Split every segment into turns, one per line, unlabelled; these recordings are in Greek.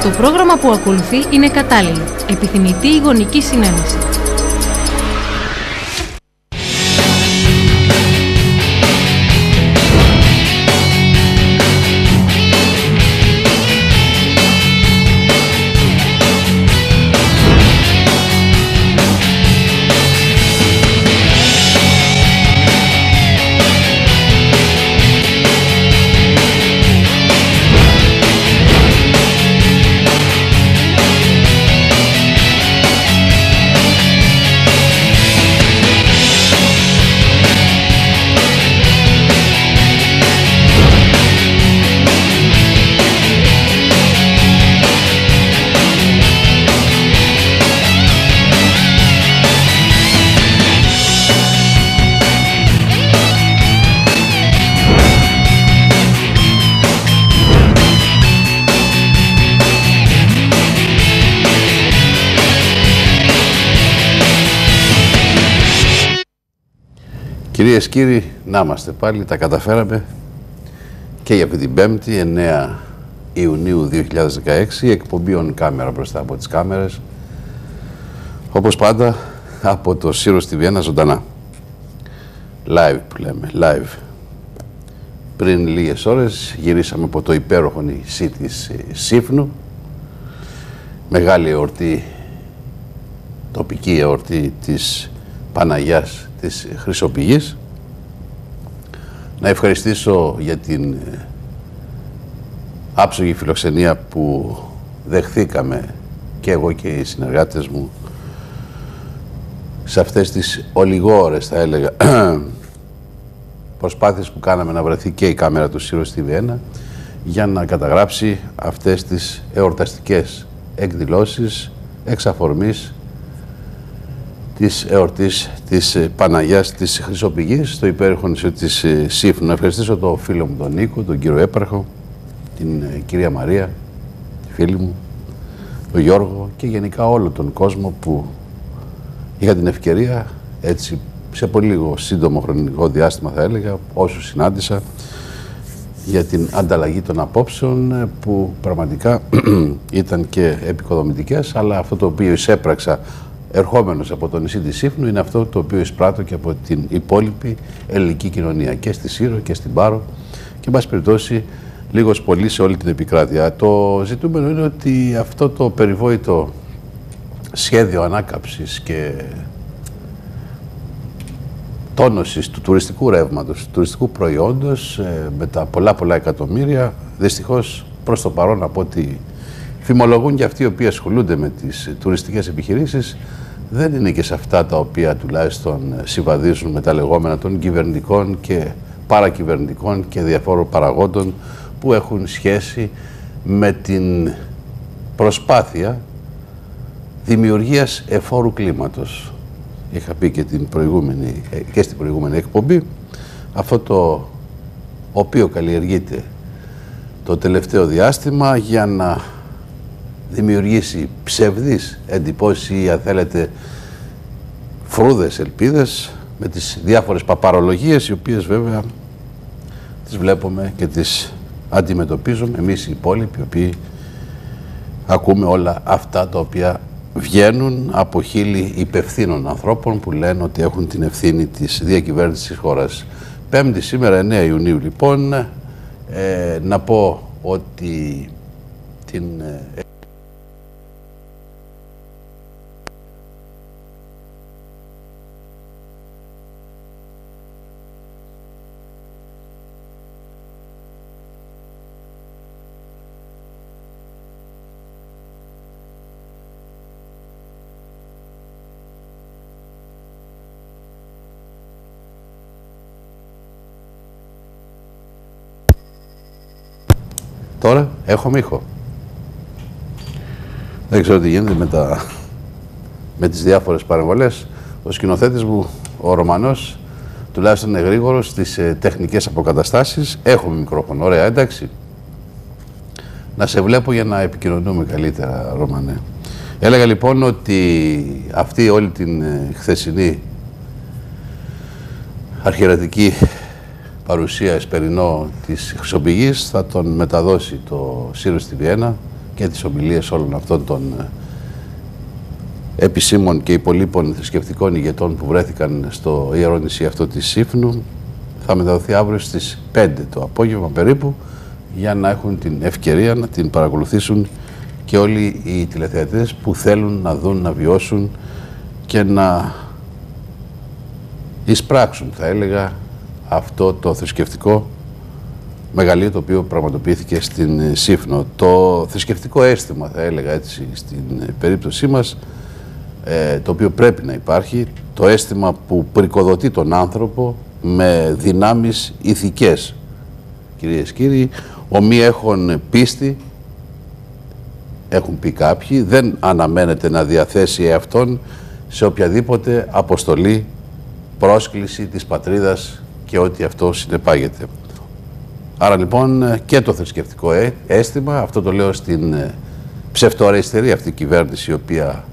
Το πρόγραμμα που ακολουθεί είναι κατάλληλο. Επιθυμητή η γονική συνένεση.
Κυρίες και κύριοι, να είμαστε πάλι, τα καταφέραμε και για αυτή την Πέμπτη, 9 Ιουνίου 2016, η εκπομπή on κάμερα μπροστά από τις κάμερες, όπως πάντα από το Σύρος στη Βιέννα ζωντανά. Live που λέμε, live. Πριν λίγες ώρες γυρίσαμε από το υπέροχο νησί της Σύφνου, μεγάλη εορτή, τοπική εορτή της Παναγιάς της Χρυσοπηγής. Να ευχαριστήσω για την άψογη φιλοξενία που δεχθήκαμε και εγώ και οι συνεργάτες μου σε αυτές τις ολιγόρες, θα έλεγα, προσπάθειες που κάναμε να βρεθεί και η κάμερα του Σύρου στη Βιέννα για να καταγράψει αυτές τις εορταστικές εκδηλώσεις εξ αφορμής της εορτής της Παναγιάς της Χρυσοπηγής στο υπέροχο νησί της Σύφνου. Να ευχαριστήσω τον φίλο μου τον Νίκο, τον κύριο Έπαρχο, την κυρία Μαρία, τη φίλη μου, τον Γιώργο και γενικά όλο τον κόσμο που είχα την ευκαιρία έτσι σε πολύ λίγο σύντομο χρονικό διάστημα, θα έλεγα, όσους συνάντησα, για την ανταλλαγή των απόψεων που πραγματικά ήταν και επικοδομητικές, αλλά αυτό το οποίο εισέπραξα ερχόμενος από το νησί της Σύφνου είναι αυτό το οποίο εισπράττω και από την υπόλοιπη ελληνική κοινωνία και στη Σύρο και στην Πάρο και εν πάση περιπτώσει λίγος πολύ σε όλη την επικράτεια. Το ζητούμενο είναι ότι αυτό το περιβόητο σχέδιο ανάκαμψης και τόνωσης του τουριστικού ρεύματος, του τουριστικού προϊόντος με τα πολλά εκατομμύρια, δυστυχώς προς το παρόν από ότι φημολογούν και αυτοί οι οποίοι ασχολούνται με τις τουριστικές επιχειρήσεις, δεν είναι και σε αυτά τα οποία τουλάχιστον συμβαδίζουν με τα λεγόμενα των κυβερνητικών και παρακυβερνητικών και διαφόρων παραγόντων που έχουν σχέση με την προσπάθεια δημιουργίας εφόρου κλίματος. Είχα πει και στην προηγούμενη εκπομπή, αυτό το οποίο καλλιεργείται το τελευταίο διάστημα για να δημιουργήσει ψευδείς εντυπώσεις ή αν θέλετε φρούδες ελπίδες με τις διάφορες παπαρολογίες, οι οποίες βέβαια τις βλέπουμε και τις αντιμετωπίζουμε εμείς οι υπόλοιποι, οι οποίοι ακούμε όλα αυτά τα οποία βγαίνουν από χείλη υπευθύνων ανθρώπων που λένε ότι έχουν την ευθύνη της διακυβέρνησης της χώρας. Πέμπτη σήμερα, 9 Ιουνίου λοιπόν, να πω ότι την Τώρα έχουμε ήχο. Δεν ξέρω τι γίνεται με τις διάφορες παρεμβολές. Ο σκηνοθέτης μου, ο Ρωμανός, τουλάχιστον είναι γρήγορος στις τεχνικές αποκαταστάσεις. Έχουμε μικρόφωνο. Ωραία, εντάξει. Να σε βλέπω για να επικοινωνούμε καλύτερα, Ρωμανέ. Έλεγα λοιπόν ότι αυτή όλη την χθεσινή αρχιερατική παρουσία εσπερινό της Χρυσοπηγής θα τον μεταδώσει το Σύρο στη Βιέννα και και τις ομιλίες όλων αυτών των επισήμων και υπολείπων θρησκευτικών ηγετών που βρέθηκαν στο ιερό νησί αυτό της Σύφνου, θα μεταδοθεί αύριο στις 5 το απόγευμα περίπου, για να έχουν την ευκαιρία να την παρακολουθήσουν και όλοι οι τηλεθεατές που θέλουν να δουν, να βιώσουν και να εισπράξουν, θα έλεγα, αυτό το θρησκευτικό μεγαλείο το οποίο πραγματοποιήθηκε στην Σύφνο. Το θρησκευτικό αίσθημα, θα έλεγα έτσι, στην περίπτωσή μας, το οποίο πρέπει να υπάρχει, το αίσθημα που πρικοδοτεί τον άνθρωπο με δυνάμεις ηθικές. Κυρίες και κύριοι, ομοί έχουν πίστη, έχουν πει κάποιοι, δεν αναμένεται να διαθέσει εαυτόν σε οποιαδήποτε αποστολή, πρόσκληση της πατρίδας και ό,τι αυτό συνεπάγεται. Άρα λοιπόν και το θρησκευτικό αίσθημα, αυτό το λέω στην ψευτοαριστερή αυτή κυβέρνηση, η οποία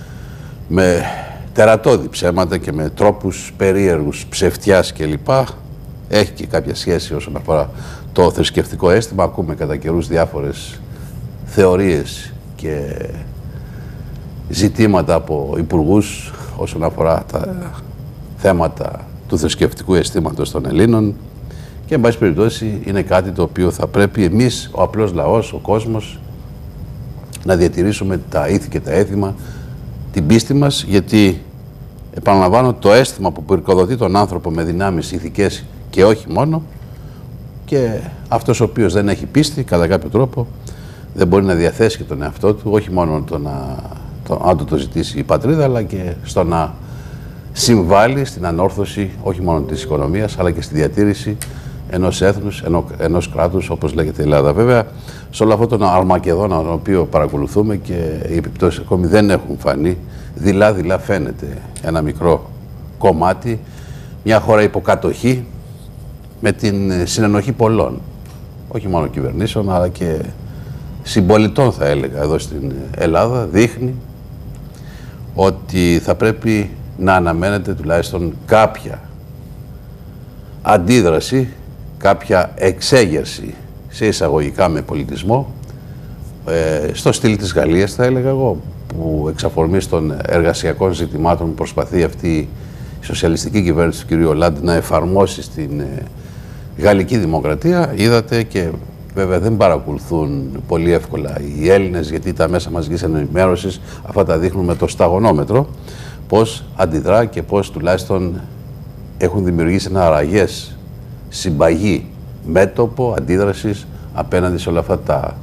με τερατώδη ψέματα και με τρόπους περίεργους ψευτιάς κλπ. Έχει και κάποια σχέση όσον αφορά το θρησκευτικό αίσθημα. Ακούμε κατά καιρούς διάφορες θεωρίες και ζητήματα από υπουργούς όσον αφορά τα θέματα του θρησκευτικού αισθήματος των Ελλήνων, και εν πάση περιπτώσει είναι κάτι το οποίο θα πρέπει εμείς, ο απλός λαός, ο κόσμος, να διατηρήσουμε τα ήθη και τα έθιμα, την πίστη μας, γιατί επαναλαμβάνω, το αίσθημα που πυρκοδοτεί τον άνθρωπο με δυνάμεις ηθικές και όχι μόνο, και αυτός ο οποίος δεν έχει πίστη κατά κάποιο τρόπο δεν μπορεί να διαθέσει και τον εαυτό του, όχι μόνο αν το ζητήσει η πατρίδα, αλλά και στο να συμβάλλει στην ανόρθωση όχι μόνο της οικονομίας, αλλά και στη διατήρηση ενός έθνους, ενός κράτους, όπως λέγεται η Ελλάδα. Βέβαια, σε όλο αυτό τον Αρμακεδόνα, τον οποίο παρακολουθούμε, και οι επιπτώσεις ακόμη δεν έχουν φανεί, δειλά-δειλά φαίνεται ένα μικρό κομμάτι, μια χώρα υποκατοχή, με την συνενοχή πολλών, όχι μόνο κυβερνήσεων, αλλά και συμπολιτών, θα έλεγα, εδώ στην Ελλάδα, δείχνει ότι θα πρέπει να αναμένεται τουλάχιστον κάποια αντίδραση, κάποια εξέγερση σε εισαγωγικά με πολιτισμό, στο στυλ της Γαλλίας, θα έλεγα εγώ, που εξ αφορμής των εργασιακών ζητημάτων προσπαθεί αυτή η σοσιαλιστική κυβέρνηση του κ. Ολάντ να εφαρμόσει στην γαλλική δημοκρατία. Είδατε, και βέβαια δεν παρακολουθούν πολύ εύκολα οι Έλληνες, γιατί τα μέσα μαζικής ενημέρωσης αυτά τα δείχνουν με το σταγονόμετρο, πώς αντιδρά και πώς τουλάχιστον έχουν δημιουργήσει ένα αραγές συμπαγή μέτωπο αντίδρασης απέναντι σε όλα αυτά τα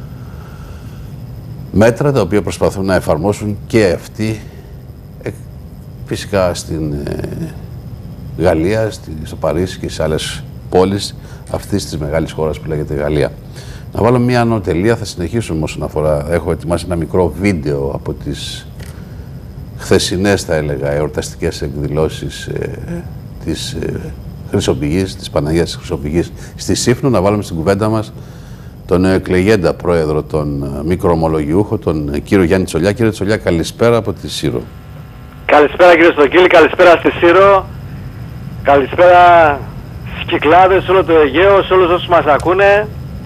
μέτρα τα οποία προσπαθούν να εφαρμόσουν και αυτοί, φυσικά στην Γαλλία, στο Παρίσι και σε άλλες πόλεις αυτής της μεγάλης χώρας που λέγεται Γαλλία. Να βάλω μία ανωτελεία, θα συνεχίσουμε όσον αφορά. Έχω ετοιμάσει ένα μικρό βίντεο από τις χθεσινές, θα έλεγα, εορταστικές εκδηλώσεις της Χρυσοπηγής, της Παναγίας της Χρυσοπηγής στη Σύφνο. Να βάλουμε στην κουβέντα μας τον εκλεγέντα πρόεδρο των μικροομολογιούχων, τον κύριο Γιάννη Τσολιά. Κύριε Τσολιά, καλησπέρα από τη Σύρο.
Καλησπέρα κύριε Στοκύλη, καλησπέρα στη Σύρο, καλησπέρα στις Κυκλάδες, όλο το Αιγαίο, σε όλους όσους μας ακούνε.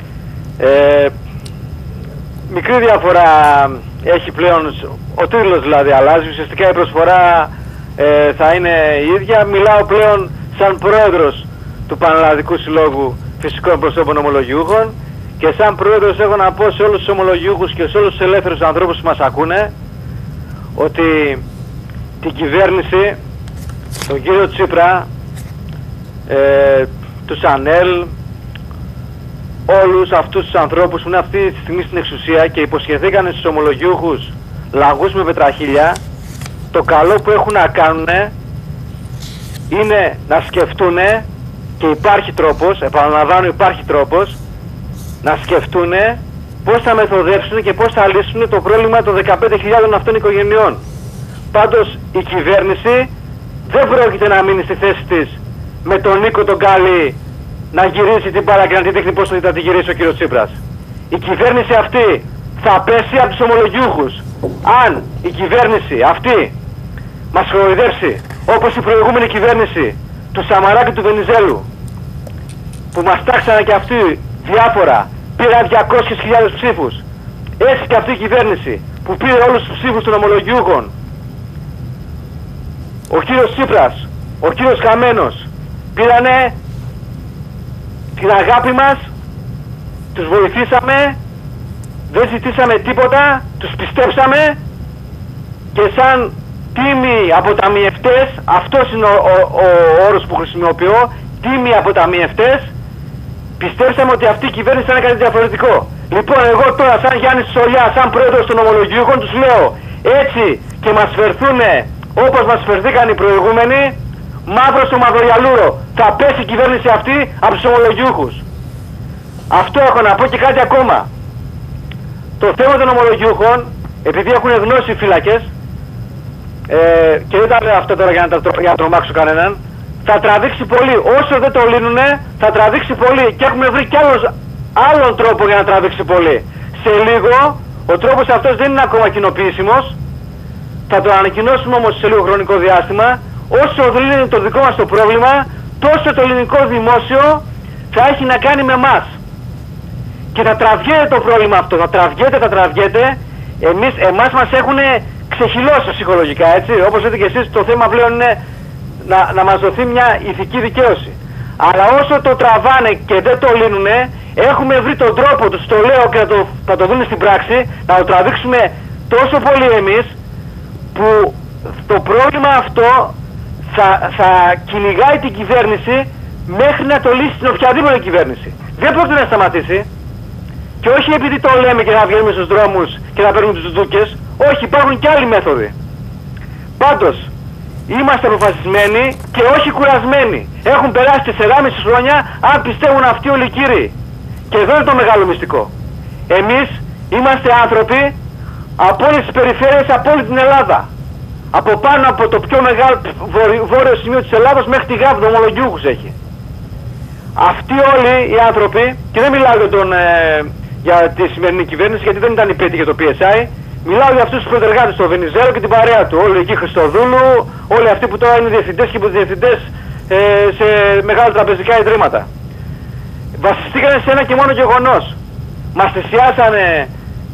Μικρή διαφορά έχει πλέον, ο τίτλος δηλαδή αλλάζει, ουσιαστικά η προσφορά θα είναι η ίδια. Μιλάω πλέον σαν πρόεδρος του Πανελλαδικού Συλλόγου Φυσικών Προσώπων Ομολογιούχων, και σαν πρόεδρος έχω να πω σε όλους τους ομολογιούχους και σε όλους τους ελεύθερους ανθρώπους που μας ακούνε, ότι την κυβέρνηση, τον κύριο Τσίπρα, τους ΑΝΕΛ, όλους αυτούς τους ανθρώπους που είναι αυτή τη στιγμή στην εξουσία και υποσχεθήκανε στους ομολογιούχους λαγούς με πετραχίλια, το καλό που έχουν να κάνουν είναι να σκεφτούν, και υπάρχει τρόπος, επαναλαμβάνω, υπάρχει τρόπος, να σκεφτούν πώς θα μεθοδεύσουν και πώς θα λύσουν το πρόβλημα των 15.000 αυτών οικογενειών. Πάντως η κυβέρνηση δεν πρόκειται να μείνει στη θέση της με τον Νίκο τον Γκάλι να γυρίσει την μπάλα και να την δείχνει πώς θα τη γυρίσει ο κύριος Τσίπρας. Η κυβέρνηση αυτή θα πέσει από τους ομολογιούχους. Αν η κυβέρνηση αυτή μας κοροϊδεύσει όπως η προηγούμενη κυβέρνηση του Σαμαρά και του Βενιζέλου, που μας τάξανε και αυτοί διάφορα, πήραν 200.000 ψήφους, Έτσι και αυτή η κυβέρνηση που πήρε όλους τους ψήφους των ομολογιούχων, ο κύριος Τσίπρας, ο κύριος Καμένος, πήρανε την αγάπη μας, τους βοηθήσαμε, δεν ζητήσαμε τίποτα, τους πιστέψαμε και σαν τίμοι αποταμιευτές, αυτός είναι ο όρος που χρησιμοποιώ, τίμοι αποταμιευτές, πιστέψαμε ότι αυτή η κυβέρνηση θα είναι κάτι διαφορετικό. Λοιπόν, εγώ τώρα σαν Γιάννης Σολιά, σαν πρόεδρος των ομολογιούχων, τους λέω έτσι και μας φερθούνε όπως μας φερθήκαν οι προηγούμενοι, μαύρο στο μαυρογιαλούρο, θα πέσει η κυβέρνηση αυτή από τους ομολογιούχους. Αυτό έχω να πω και κάτι ακόμα. Το θέμα των ομολογιούχων, επειδή έχουν γνώση οι φύλακες, και δεν τα λέω αυτό τώρα για να τρομάξω κανέναν, θα τραβήξει πολύ. Όσο δεν το λύνουνε, θα τραβήξει πολύ. Και έχουμε βρει κι άλλον τρόπο για να τραβήξει πολύ. Σε λίγο, ο τρόπος αυτός δεν είναι ακόμα κοινοποιήσιμος. Θα το ανακοινώσουμε όμως σε λίγο χρονικό διάστημα. Όσο δεν είναι το δικό μας το πρόβλημα, τόσο το ελληνικό δημόσιο θα έχει να κάνει με εμάς. Και θα τραβιέται το πρόβλημα αυτό. Θα τραβιέται. Εμάς μας έχουν ξεχυλώσει ψυχολογικά, έτσι. Όπως λέτε και εσείς, το θέμα πλέον είναι να μας δοθεί μια ηθική δικαίωση. Αλλά όσο το τραβάνε και δεν το λύνουνε, έχουμε βρει τον τρόπο, τους το λέω και θα το δούμε στην πράξη, να το τραβήξουμε τόσο πολύ εμείς, που το πρόβλημα αυτό θα κυνηγάει την κυβέρνηση μέχρι να το λύσει την οποιαδήποτε κυβέρνηση. Δεν πρόκειται να σταματήσει. Και όχι επειδή το λέμε και να βγαίνουμε στους δρόμους και να παίρνουμε τους δούκες. Όχι, υπάρχουν και άλλοι μέθοδοι. Πάντως, είμαστε αποφασισμένοι και όχι κουρασμένοι. Έχουν περάσει 4,5 χρόνια, αν πιστεύουν αυτοί όλοι οι κύριοι. Και εδώ είναι το μεγάλο μυστικό. Εμείς είμαστε άνθρωποι από όλες τις περιφέρειες, από όλη την Ελλάδα. Από πάνω από το πιο μεγάλο βόρειο σημείο της Ελλάδας μέχρι τη Γάβδο, ομολογιούχους έχει. Αυτοί όλοι οι άνθρωποι, και δεν μιλάω για τη σημερινή κυβέρνηση, γιατί δεν ήταν υπέτειο για το PSI, μιλάω για αυτούς τους προτεργάτες, τον Βενιζέλο και την παρέα του. Όλοι εκεί Χριστοδούλου, όλοι αυτοί που τώρα είναι διευθυντές και υποδιευθυντές σε μεγάλα τραπεζικά ιδρύματα. Βασιστήκανε σε ένα και μόνο γεγονός. Μας θυσιάσανε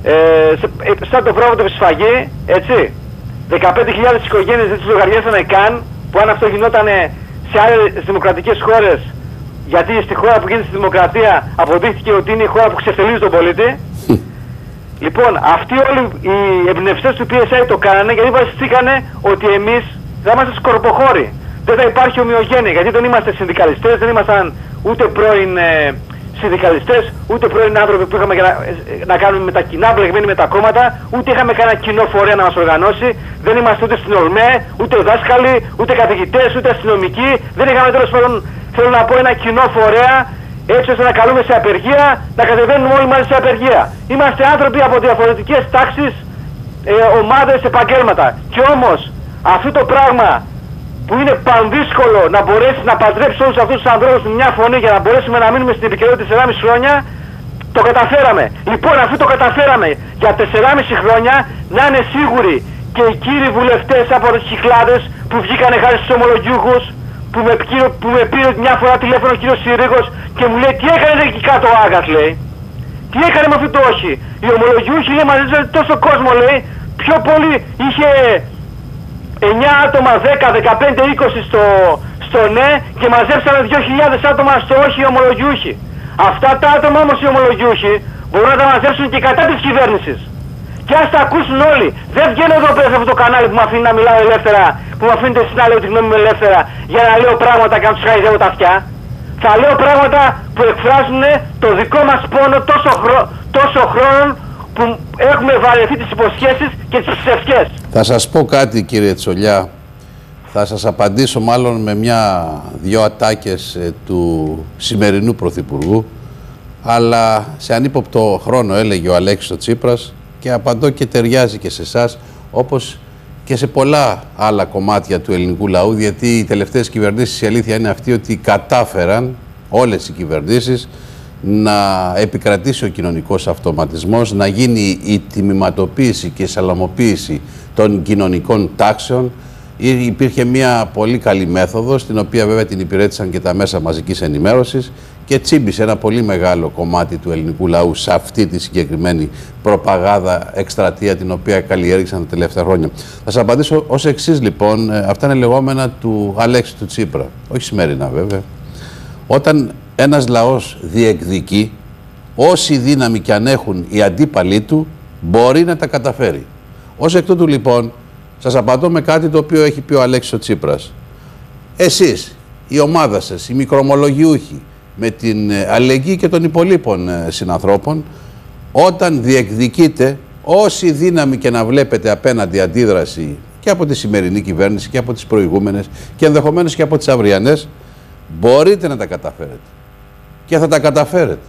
σαν το πρόβατο σφαγή, έτσι. 15.000 οικογένειες δεν τις λογαριάσανε καν, που αν αυτό γινόταν σε άλλες δημοκρατικές χώρες, γιατί στη χώρα που γίνεται στη δημοκρατία αποδείχθηκε ότι είναι η χώρα που ξεφτελίζει τον πολίτη. Λοιπόν, αυτοί όλοι οι εμπνευστές του PSI το κάνανε γιατί βασιστήκανε ότι εμείς θα είμαστε σκορποχώροι. Δεν θα υπάρχει ομοιογένεια, γιατί δεν είμαστε συνδικαλιστές, δεν ήμασταν ούτε πρώην συνδικαλιστές, ούτε πρώην άνθρωποι που είχαμε να κάνουμε με τα κοινά, μπλεγμένοι με τα κόμματα, ούτε είχαμε κανένα κοινό φορέα να μας οργανώσει, δεν είμαστε ούτε στην ΟΛΜΕ, ούτε δάσκαλοι, ούτε καθηγητές, ούτε αστυνομικοί, δεν είχαμε τέλος πάντων, θέλω να πω, ένα κοινό φορέα, έτσι ώστε να καλούμε σε απεργία, να κατεβαίνουμε όλοι μαζί σε απεργία. Είμαστε άνθρωποι από διαφορετικές τάξεις, ομάδες, επαγγέλματα. Και όμως αυτό το πράγμα που είναι πανδύσκολο να μπορέσει να παντρέψει όλους αυτούς τους ανθρώπους με μια φωνή για να μπορέσουμε να μείνουμε στην επικαιρότητα 4,5 χρόνια, το καταφέραμε. Λοιπόν, αφού το καταφέραμε για 4,5 χρόνια, να είναι σίγουροι και οι κύριοι βουλευτές από τις Κυκλάδες που βγήκανε χάρη στους ομολογιούχους, που με πήρε μια φορά τηλέφωνο ο κύριος Συρίγος και μου λέει τι έκανε εκεί κάτω ο Άγας, λέει. Τι έκανε με αυτό το όχι. Οι ομολογιούχοι, λέει, μαζίζονται τόσο κόσμο, λέει, πιο πολύ είχε 9 άτομα, 10, 15, 20 στο ναι και μαζέψανε 2.000 άτομα στο όχι οι ομολογιούχοι. Αυτά τα άτομα όμως οι ομολογιούχοι μπορούν να τα μαζέψουν και κατά της κυβέρνησης. Και ας τα ακούσουν όλοι. Δεν βγαίνω εδώ πέρα σε αυτό το κανάλι που με αφήνει να μιλάω ελεύθερα, που με αφήνετε εσείς να λέω τη γνώμη μου ελεύθερα για να λέω πράγματα και να τους χαϊδεύω τα αυτιά. Θα λέω πράγματα που εκφράζουν το δικό μας πόνο τόσο χρόνο που έχουμε βαρεθεί τις υποσχέσεις και τις ψευκές.
Θα σας πω κάτι, κύριε Τσολιά. Θα σας απαντήσω μάλλον με δυο ατάκες του σημερινού Πρωθυπουργού, αλλά σε ανύποπτο χρόνο, έλεγε ο Αλέξης ο Τσίπρας, και απαντώ και ταιριάζει και σε εσάς, όπως και σε πολλά άλλα κομμάτια του ελληνικού λαού, γιατί οι τελευταίες κυβερνήσεις, η αλήθεια είναι αυτή, ότι κατάφεραν όλες οι κυβερνήσεις να επικρατήσει ο κοινωνικός αυτοματισμός, να γίνει η τιμηματοποίηση και η σαλαμοποίηση των κοινωνικών τάξεων, Υπήρχε μια πολύ καλή μέθοδος, την οποία βέβαια την υπηρέτησαν και τα μέσα μαζικής ενημέρωσης και τσίμπησε ένα πολύ μεγάλο κομμάτι του ελληνικού λαού σε αυτή τη συγκεκριμένη προπαγάνδα εκστρατεία την οποία καλλιέργησαν τα τελευταία χρόνια. Θα σας απαντήσω ως εξής λοιπόν, αυτά είναι λεγόμενα του Αλέξη του Τσίπρα, όχι σημερινά βέβαια. Όταν ένας λαός διεκδικεί, όση δύναμη κι αν έχουν οι αντίπαλοι του, μπορεί να τα καταφέρει. Ως εκ τούτου λοιπόν, σας απαντώ με κάτι το οποίο έχει πει ο Αλέξης ο Τσίπρας. Εσείς, η ομάδα σας, οι μικρομολογιούχοι, με την αλληλεγγύη και των υπολείπων συνανθρώπων, όταν διεκδικείτε, όση δύναμη και να βλέπετε απέναντι αντίδραση και από τη σημερινή κυβέρνηση και από τις προηγούμενες και ενδεχομένως και από τις αυριανές, μπορείτε να τα καταφέρετε. Και θα τα καταφέρετε.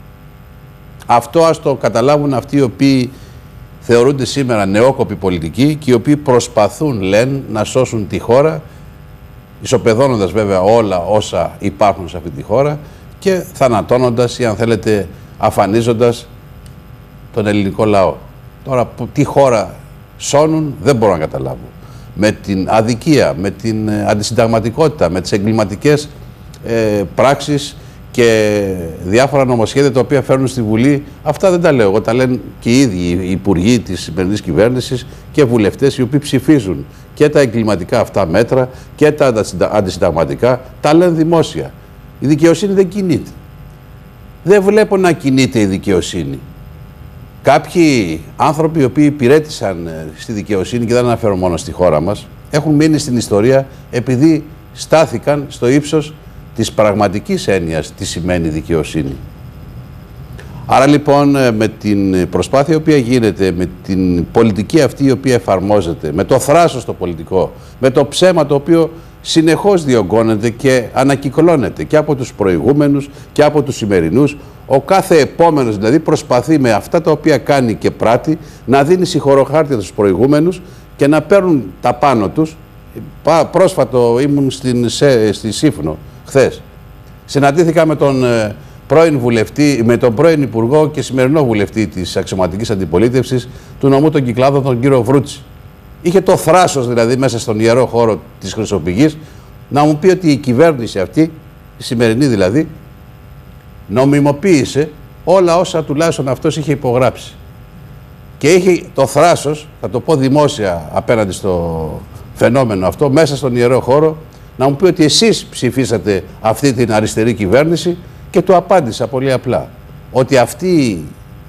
Αυτό ας το καταλάβουν αυτοί οι οποίοι θεωρούνται σήμερα νεόκοποι πολιτικοί και οι οποίοι προσπαθούν, λένε, να σώσουν τη χώρα, ισοπεδώνοντας βέβαια όλα όσα υπάρχουν σε αυτή τη χώρα και θανατώνοντας ή αν θέλετε αφανίζοντας τον ελληνικό λαό. Τώρα τι χώρα σώνουν δεν μπορώ να καταλάβω. Με την αδικία, με την αντισυνταγματικότητα, με τις εγκληματικές πράξεις και διάφορα νομοσχέδια τα οποία φέρνουν στη Βουλή, αυτά δεν τα λέω εγώ, τα λένε και οι ίδιοι οι υπουργοί της σημερινής κυβέρνησης και βουλευτές οι οποίοι ψηφίζουν και τα εγκληματικά αυτά μέτρα και τα αντισυνταγματικά, τα λένε δημόσια. Η δικαιοσύνη δεν κινείται. Δεν βλέπω να κινείται η δικαιοσύνη. Κάποιοι άνθρωποι οι οποίοι υπηρέτησαν στη δικαιοσύνη, και δεν αναφέρω μόνο στη χώρα μας, έχουν μείνει στην ιστορία επειδή στάθηκαν στο ύψος της πραγματικής έννοιας τι σημαίνει δικαιοσύνη. Άρα λοιπόν με την προσπάθεια η οποία γίνεται, με την πολιτική αυτή η οποία εφαρμόζεται, με το θράσος το πολιτικό, με το ψέμα το οποίο συνεχώς διωγγώνεται και ανακυκλώνεται και από τους προηγούμενους και από τους σημερινούς, ο κάθε επόμενος δηλαδή προσπαθεί με αυτά τα οποία κάνει και πράττει να δίνει συγχωροχάρτια στους προηγούμενους και να παίρνουν τα πάνω τους. Πρόσφατο ήμουν στη Σύφνο χθες. Συναντήθηκα με τον πρώην βουλευτή, με τον πρώην υπουργό και σημερινό βουλευτή της αξιωματικής αντιπολίτευσης του νομού των Κυκλάδων, τον κύριο Βρούτση. Είχε το θράσος δηλαδή μέσα στον ιερό χώρο της Χρυσοπηγής να μου πει ότι η κυβέρνηση αυτή, η σημερινή δηλαδή, νομιμοποίησε όλα όσα τουλάχιστον αυτός είχε υπογράψει. Και είχε το θράσος, θα το πω δημόσια απέναντι στο φαινόμενο αυτό, μέσα στον ιερό χώρο, να μου πει ότι εσείς ψηφίσατε αυτή την αριστερή κυβέρνηση και του απάντησα πολύ απλά. Ότι αυτή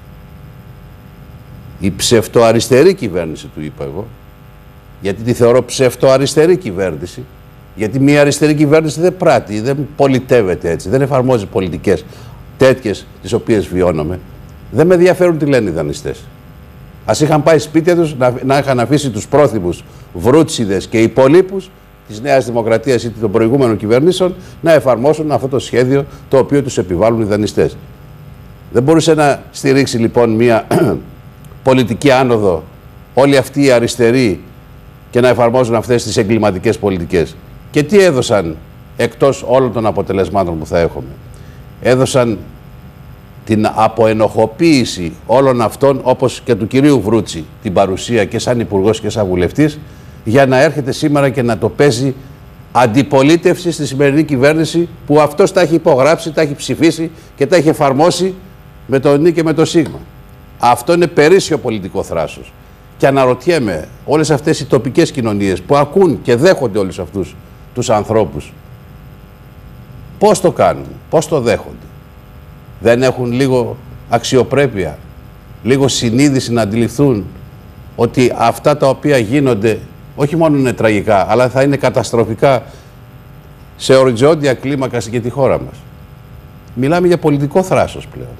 η ψευτοαριστερή κυβέρνηση, του είπα εγώ, γιατί τη θεωρώ ψευτοαριστερή κυβέρνηση, γιατί μια αριστερή κυβέρνηση δεν πράττει, δεν πολιτεύεται έτσι, δεν εφαρμόζει πολιτικές τέτοιες τις οποίες βιώνομαι. Δεν με ενδιαφέρουν τι λένε οι δανειστές. Ας είχαν πάει σπίτια τους, να είχαν αφήσει τους πρόθυμους Βρούτσιδες και υπολείπους της Νέας Δημοκρατίας ή των προηγούμενων κυβερνήσεων να εφαρμόσουν αυτό το σχέδιο το οποίο τους επιβάλλουν οι δανειστές. Δεν μπορούσε να στηρίξει λοιπόν μια πολιτική άνοδο όλοι αυτοί οι αριστεροί και να εφαρμόζουν αυτές τις εγκληματικές πολιτικές. Και τι έδωσαν εκτός όλων των αποτελεσμάτων που θα έχουμε? Έδωσαν την αποενοχοποίηση όλων αυτών, όπως και του κυρίου Βρούτση, την παρουσία και σαν υπουργός και σαν βουλευτής, για να έρχεται σήμερα και να το παίζει αντιπολίτευση στη σημερινή κυβέρνηση που αυτός τα έχει υπογράψει, τα έχει ψηφίσει και τα έχει εφαρμόσει με το νι και με το σίγμα. Αυτό είναι περίσσιο πολιτικό θράσος. Και αναρωτιέμαι, όλες αυτές οι τοπικές κοινωνίες που ακούν και δέχονται όλους αυτούς τους ανθρώπους, πώς το κάνουν, πώς το δέχονται? Δεν έχουν λίγο αξιοπρέπεια, λίγο συνείδηση να αντιληφθούν ότι αυτά τα οποία γίνονται όχι μόνο είναι τραγικά, αλλά θα είναι καταστροφικά σε οριζόντια κλίμακα και τη χώρα μας? Μιλάμε για πολιτικό θράσος πλέον.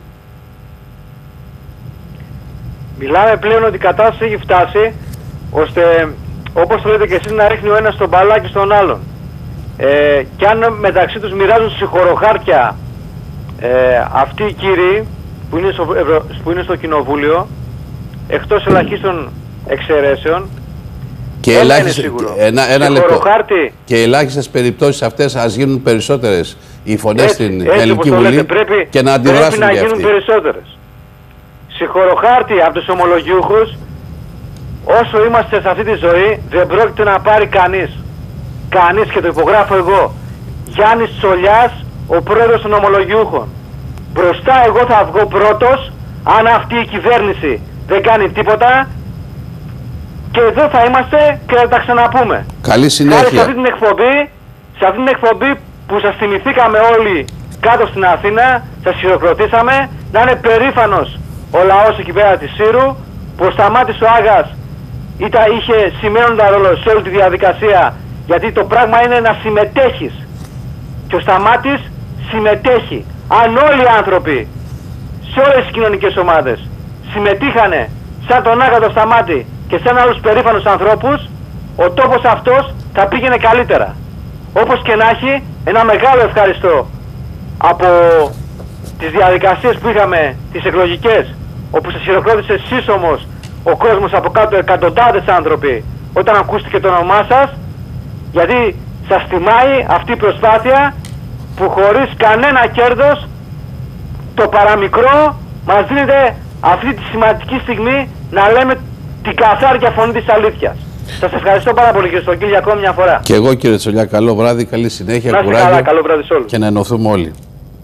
Μιλάμε πλέον ότι η κατάσταση έχει φτάσει ώστε, όπως το λέτε και εσείς, να ρίχνει ο ένας τον μπαλάκι στον άλλον. Και αν μεταξύ τους μοιράζουν συγχωροχάρτια αυτοί οι κύριοι που είναι στο κοινοβούλιο, εκτός ελαχίστων εξαιρέσεων,
και ένα λεπτό. Και ελάχιστες περιπτώσεις αυτές ας γίνουν περισσότερες οι φωνές στην Ελληνική Βουλή και να αντιδράσουν
πρέπει να γίνουν περισσότερες. Συγχωροχάρτη από τους ομολογιούχους όσο είμαστε σε αυτή τη ζωή δεν πρόκειται να πάρει κανείς. Κανείς, και το υπογράφω εγώ. Γιάννης Τσολιάς, ο πρόεδρος των ομολογιούχων. Μπροστά εγώ θα βγω πρώτος αν αυτή η κυβέρνηση δεν κάνει τίποτα, και εδώ θα είμαστε και θα τα ξαναπούμε.
Καλή συνέχεια.
Σε αυτή την εκπομπή που σας θυμηθήκαμε όλοι κάτω στην Αθήνα, σας χειροκροτήσαμε, να είναι περήφανος ο λαός εκεί πέρα της Σύρου, που ο Σταμάτης ο Άγας είχε σημαίνοντα ρόλο σε όλη τη διαδικασία, γιατί το πράγμα είναι να συμμετέχεις. Και ο Σταμάτης συμμετέχει. Αν όλοι οι άνθρωποι σε όλες τις κοινωνικές ομάδες συμμετείχανε σαν τον Άγατο Σταμάτη και σαν άλλους περήφανους ανθρώπους, ο τόπος αυτός θα πήγαινε καλύτερα. Όπως και να έχει, ένα μεγάλο ευχαριστώ από τις διαδικασίες που είχαμε, τις εκλογικές, όπου σας χειροκρότησε σύσσωμος ο κόσμος από κάτω, εκατοντάδες άνθρωποι, όταν ακούστηκε το όνομά σας, γιατί σας τιμάει αυτή η προσπάθεια που χωρίς κανένα κέρδος, το παραμικρό, μας δίνεται αυτή τη σημαντική στιγμή να λέμε την καθάρια φωνή της αλήθειας. Σας ευχαριστώ πάρα πολύ, κύριε Στογγίλη, ακόμη μια φορά.
Και εγώ, κύριε Τσολιά, καλό βράδυ, καλή συνέχεια,
κουράγιο. Καλά, καλό βράδυ σε όλους.
Και να ενωθούμε όλοι.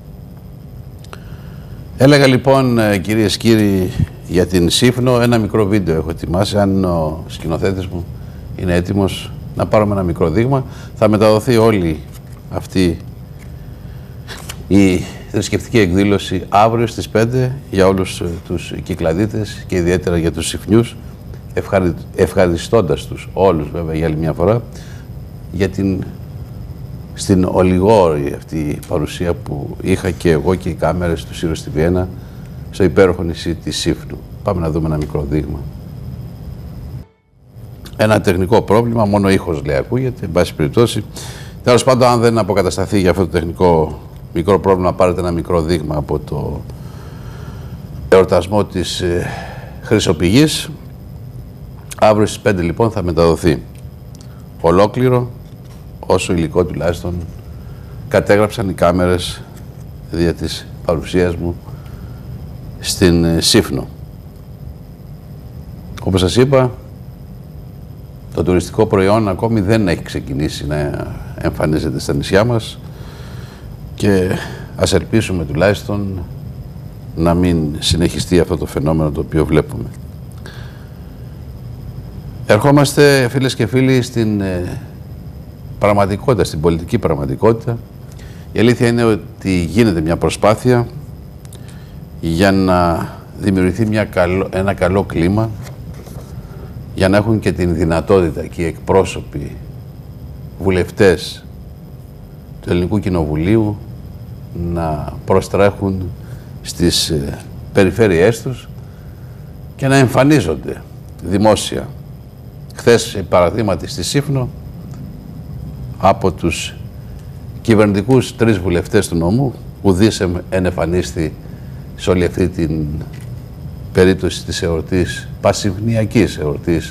Έλεγα λοιπόν, κυρίες και κύριοι, για την Σύφνο, ένα μικρό βίντεο έχω ετοιμάσει. Αν ο σκηνοθέτης μου είναι έτοιμος να πάρουμε ένα μικρό δείγμα, θα μεταδοθεί όλη αυτή η θρησκευτική εκδήλωση αύριο στις 5 για όλους τους Κυκλαδίτες και ιδιαίτερα για τους Συφνιούς, ευχαριστώντας τους όλους βέβαια για άλλη μια φορά για στην ολιγόρη αυτή παρουσία που είχα και εγώ και οι κάμερες του Σύρου στη Βιέννα στο υπέροχο νησί της Σύφνου. Πάμε να δούμε ένα μικρό δείγμα. Ένα τεχνικό πρόβλημα, μόνο ήχος λέει ακούγεται, εν πάση περιπτώσει. Τέλος πάντων, αν δεν αποκατασταθεί για αυτό το τεχνικό μικρό πρόβλημα, πάρετε ένα μικρό δείγμα από το εορτασμό της Χρυσοπηγής. Αύριο στις 5 λοιπόν θα μεταδοθεί ολόκληρο, όσο υλικό τουλάχιστον κατέγραψαν οι κάμερες δια της παρουσίας μου στην Σύφνο. Όπως σας είπα, το τουριστικό προϊόν ακόμη δεν έχει ξεκινήσει να εμφανίζεται στα νησιά μας και ας ελπίσουμε τουλάχιστον να μην συνεχιστεί αυτό το φαινόμενο το οποίο βλέπουμε. Ερχόμαστε, φίλες και φίλοι, στην πραγματικότητα, στην πολιτική πραγματικότητα. Η αλήθεια είναι ότι γίνεται μια προσπάθεια για να δημιουργηθεί ένα καλό κλίμα, για να έχουν και την δυνατότητα και οι εκπρόσωποι βουλευτές του Ελληνικού Κοινοβουλίου να προστρέχουν στις περιφέρειές τους και να εμφανίζονται δημόσια. Χθες, παραδείγματι, στη Σύφνο, από τους κυβερνητικούς 3 βουλευτές του νομού, ουδής ενεφανίστη σε όλη αυτή την περίπτωση της εορτής, πασιβνιακής εορτής,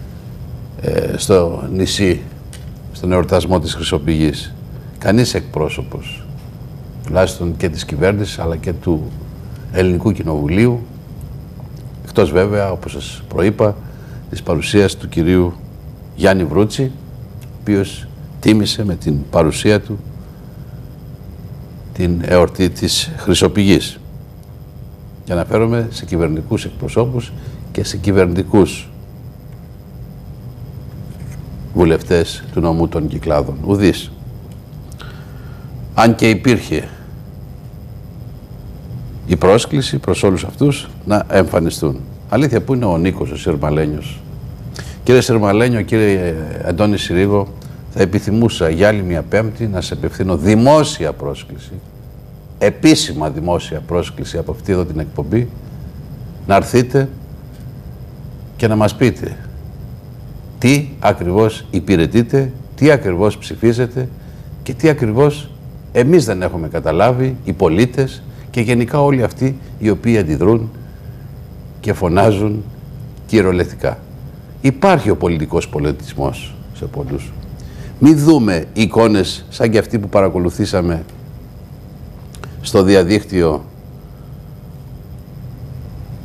στο νησί, στον εορτασμό της Χρυσοπηγής. Κανείς εκπρόσωπος, τουλάχιστον και της κυβέρνησης, αλλά και του Ελληνικού Κοινοβουλίου, εκτός βέβαια, όπως σας προείπα, της παρουσίας του κυρίου Γιάννη Βρούτση, ο οποίος τίμησε με την παρουσία του την εορτή της Χρυσοπηγής. Και αναφέρομαι σε κυβερνητικούς εκπροσώπους και σε κυβερνητικούς βουλευτές του νομού των Κυκλάδων. Ουδής. Αν και υπήρχε η πρόσκληση προς όλους αυτούς να εμφανιστούν. Αλήθεια, πού είναι ο Νίκος, ο Σερμαλένιος? Κύριε Σερμαλένιο, κύριε Αντώνη Συρίγο, θα επιθυμούσα για άλλη μια Πέμπτη να σε απευθύνω δημόσια πρόσκληση, επίσημα δημόσια πρόσκληση από αυτή εδώ την εκπομπή, να έρθετε και να μας πείτε τι ακριβώς υπηρετείτε, τι ακριβώς ψηφίζετε και τι ακριβώς εμείς δεν έχουμε καταλάβει, οι πολίτες και γενικά όλοι αυτοί οι οποίοι αντιδρούν και φωνάζουν κυριολεκτικά. Υπάρχει ο πολιτικός πολιτισμός σε πολλούς. Μην δούμε εικόνες σαν και αυτή που παρακολουθήσαμε στο διαδίκτυο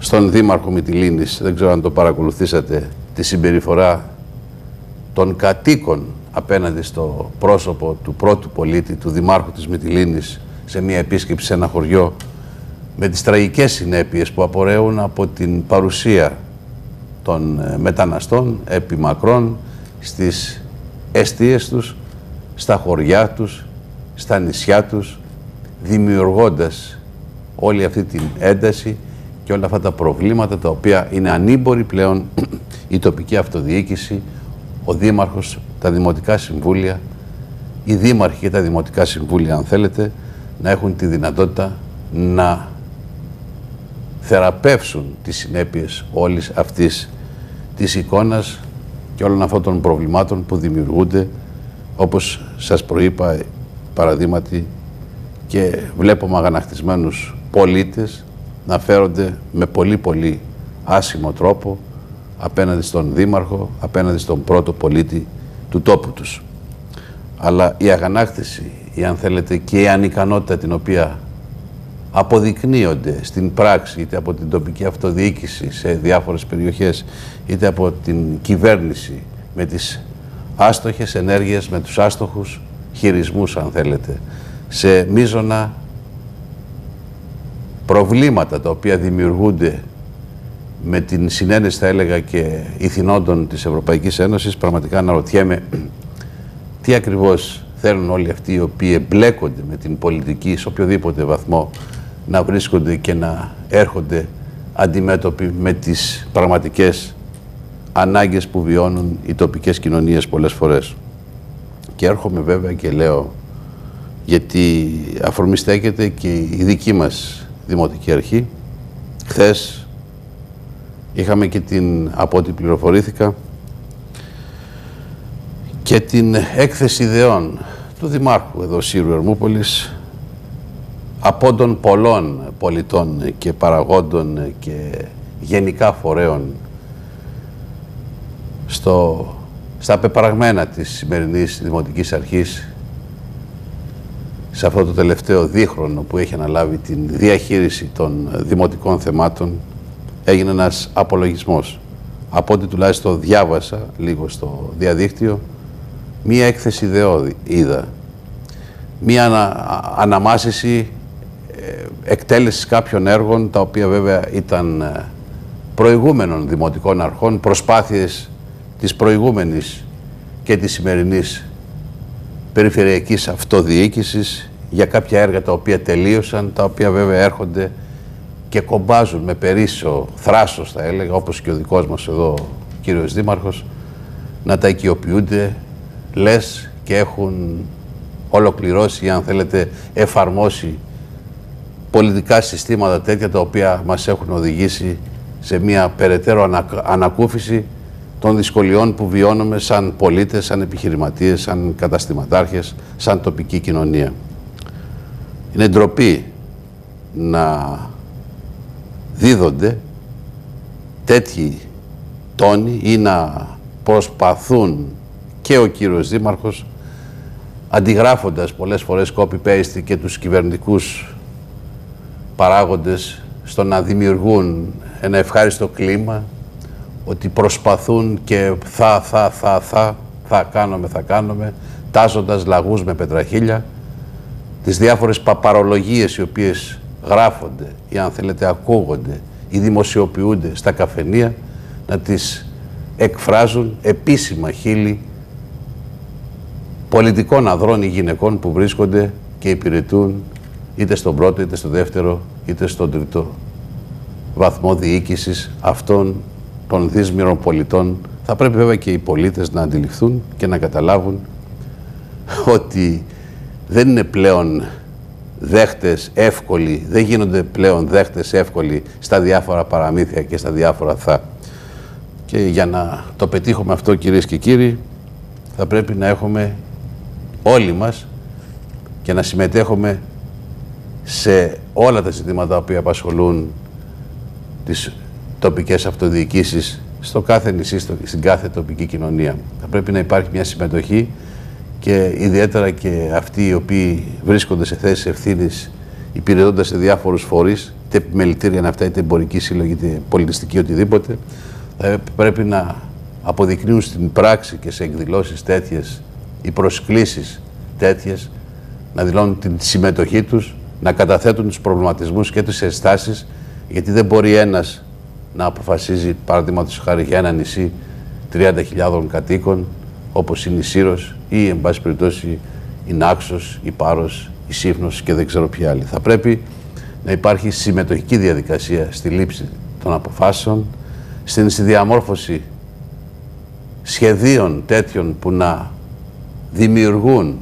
στον Δήμαρχο Μυτιλήνης, δεν ξέρω αν το παρακολουθήσατε, τη συμπεριφορά των κατοίκων απέναντι στο πρόσωπο του πρώτου πολίτη, του Δημάρχου της Μυτιλήνης, σε μια επίσκεψη σε ένα χωριό, με τις τραγικές συνέπειες που απορρέουν από την παρουσία των μεταναστών επί μακρόν στις εστίες τους, στα χωριά τους, στα νησιά τους, δημιουργώντας όλη αυτή την ένταση και όλα αυτά τα προβλήματα τα οποία είναι ανήμποροι πλέον η τοπική αυτοδιοίκηση, ο Δήμαρχος, τα Δημοτικά Συμβούλια, οι Δήμαρχοι και τα Δημοτικά Συμβούλια, αν θέλετε, να έχουν τη δυνατότητα να θεραπεύσουν τις συνέπειες όλης αυτής της εικόνας και όλων αυτών των προβλημάτων που δημιουργούνται, όπως σας προείπα, παραδείγματι, και βλέπουμε αγανακτισμένους πολίτες να φέρονται με πολύ άσχημο τρόπο απέναντι στον Δήμαρχο, απέναντι στον πρώτο πολίτη του τόπου τους. Αλλά η αγανάκτηση, ή αν θέλετε και η ανικανότητα την οποία αποδεικνύονται στην πράξη, είτε από την τοπική αυτοδιοίκηση σε διάφορες περιοχές, είτε από την κυβέρνηση με τις άστοχες ενέργειες, με τους άστοχους χειρισμούς, αν θέλετε, σε μείζωνα προβλήματα τα οποία δημιουργούνται με την συνένεση, θα έλεγα, και ηθινόντων της Ευρωπαϊκής Ένωσης, πραγματικά αναρωτιέμαι τι ακριβώς θέλουν όλοι αυτοί οι οποίοι εμπλέκονται με την πολιτική σε οποιοδήποτε βαθμό να βρίσκονται και να έρχονται αντιμέτωποι με τις πραγματικές ανάγκες που βιώνουν οι τοπικές κοινωνίες πολλές φορές. Και έρχομαι βέβαια και λέω, γιατί αφορμή στέκεται και η δική μας Δημοτική Αρχή. Χθες είχαμε και από ό,τι πληροφορήθηκα, και την έκθεση ιδεών του Δημάρχου εδώ Σύρου Ερμούπολης, από των πολλών πολιτών και παραγόντων και γενικά φορέων στα πεπραγμένα της σημερινής Δημοτικής Αρχής, σε αυτό το τελευταίο δίχρονο που έχει αναλάβει την διαχείριση των δημοτικών θεμάτων. Έγινε ένας απολογισμός. Από ό,τι τουλάχιστον διάβασα λίγο στο διαδίκτυο, μία έκθεση ιδεών είδα. Μία αναμάσιση εκτέλεσης κάποιων έργων, τα οποία βέβαια ήταν προηγούμενων δημοτικών αρχών, προσπάθειες της προηγούμενης και της σημερινής περιφερειακής αυτοδιοίκησης για κάποια έργα τα οποία τελείωσαν, τα οποία βέβαια έρχονται και κομπάζουν με περίσσιο θράσος, θα έλεγα, όπως και ο δικός μας εδώ κύριος Δήμαρχος, να τα οικειοποιούνται, λες και έχουν ολοκληρώσει, αν θέλετε, εφαρμόσει πολιτικά συστήματα τέτοια, τα οποία μας έχουν οδηγήσει σε μια περαιτέρω ανακούφιση των δυσκολιών που βιώνουμε σαν πολίτες, σαν επιχειρηματίες, σαν καταστηματάρχες, σαν τοπική κοινωνία. Είναι ντροπή να δίδονται τέτοιοι τόνοι ή να προσπαθούν και ο κύριος Δήμαρχος, αντιγράφοντας πολλές φορές copy-paste και τους κυβερνητικούς παράγοντες, στο να δημιουργούν ένα ευχάριστο κλίμα, ότι προσπαθούν και θα κάνουμε, τάζοντας λαγούς με πετραχίλια, τις διάφορες παπαρολογίες οι οποίες γράφονται ή, αν θέλετε, ακούγονται ή δημοσιοποιούνται στα καφενεία, να τις εκφράζουν επίσημα χείλη πολιτικών ανδρών ή γυναικών που βρίσκονται και υπηρετούν είτε στον πρώτο, είτε στο δεύτερο, είτε στον τρίτο βαθμό διοίκησης αυτών των δύσμυρων πολιτών. Θα πρέπει βέβαια και οι πολίτες να αντιληφθούν και να καταλάβουν ότι δεν είναι πλέον δέχτες εύκολοι, δεν γίνονται πλέον δέχτες εύκολοι στα διάφορα παραμύθια και στα διάφορα θα. Και για να το πετύχουμε αυτό, κυρίες και κύριοι, θα πρέπει να έχουμε όλοι μας και να συμμετέχουμε σε όλα τα ζητήματα που απασχολούν τις τοπικές αυτοδιοικήσεις στο κάθε νησί, στην κάθε τοπική κοινωνία. Θα πρέπει να υπάρχει μια συμμετοχή και ιδιαίτερα και αυτοί οι οποίοι βρίσκονται σε θέσεις ευθύνης υπηρετώντας σε διάφορους φορείς, είτε επιμελητήρια είναι αυτά, είτε εμπορική σύλλογη, είτε πολιτιστική, οτιδήποτε, θα πρέπει να αποδεικνύουν στην πράξη και σε εκδηλώσεις τέτοιες ή προσκλήσεις τέτοιες, να δηλώνουν την συμμετοχή τους, να καταθέτουν τους προβληματισμούς και τις ενστάσεις, γιατί δεν μπορεί ένας να αποφασίζει, παραδείγματος χάρη, για ένα νησί 30.000 κατοίκων, όπως είναι η Σύρος ή, εν πάση περιπτώσει, η Νάξος, η Πάρος, η Σύφνος και δεν ξέρω ποιοι άλλοι. Θα πρέπει να υπάρχει συμμετοχική διαδικασία στη λήψη των αποφάσεων, στη διαμόρφωση σχεδίων τέτοιων που να δημιουργούν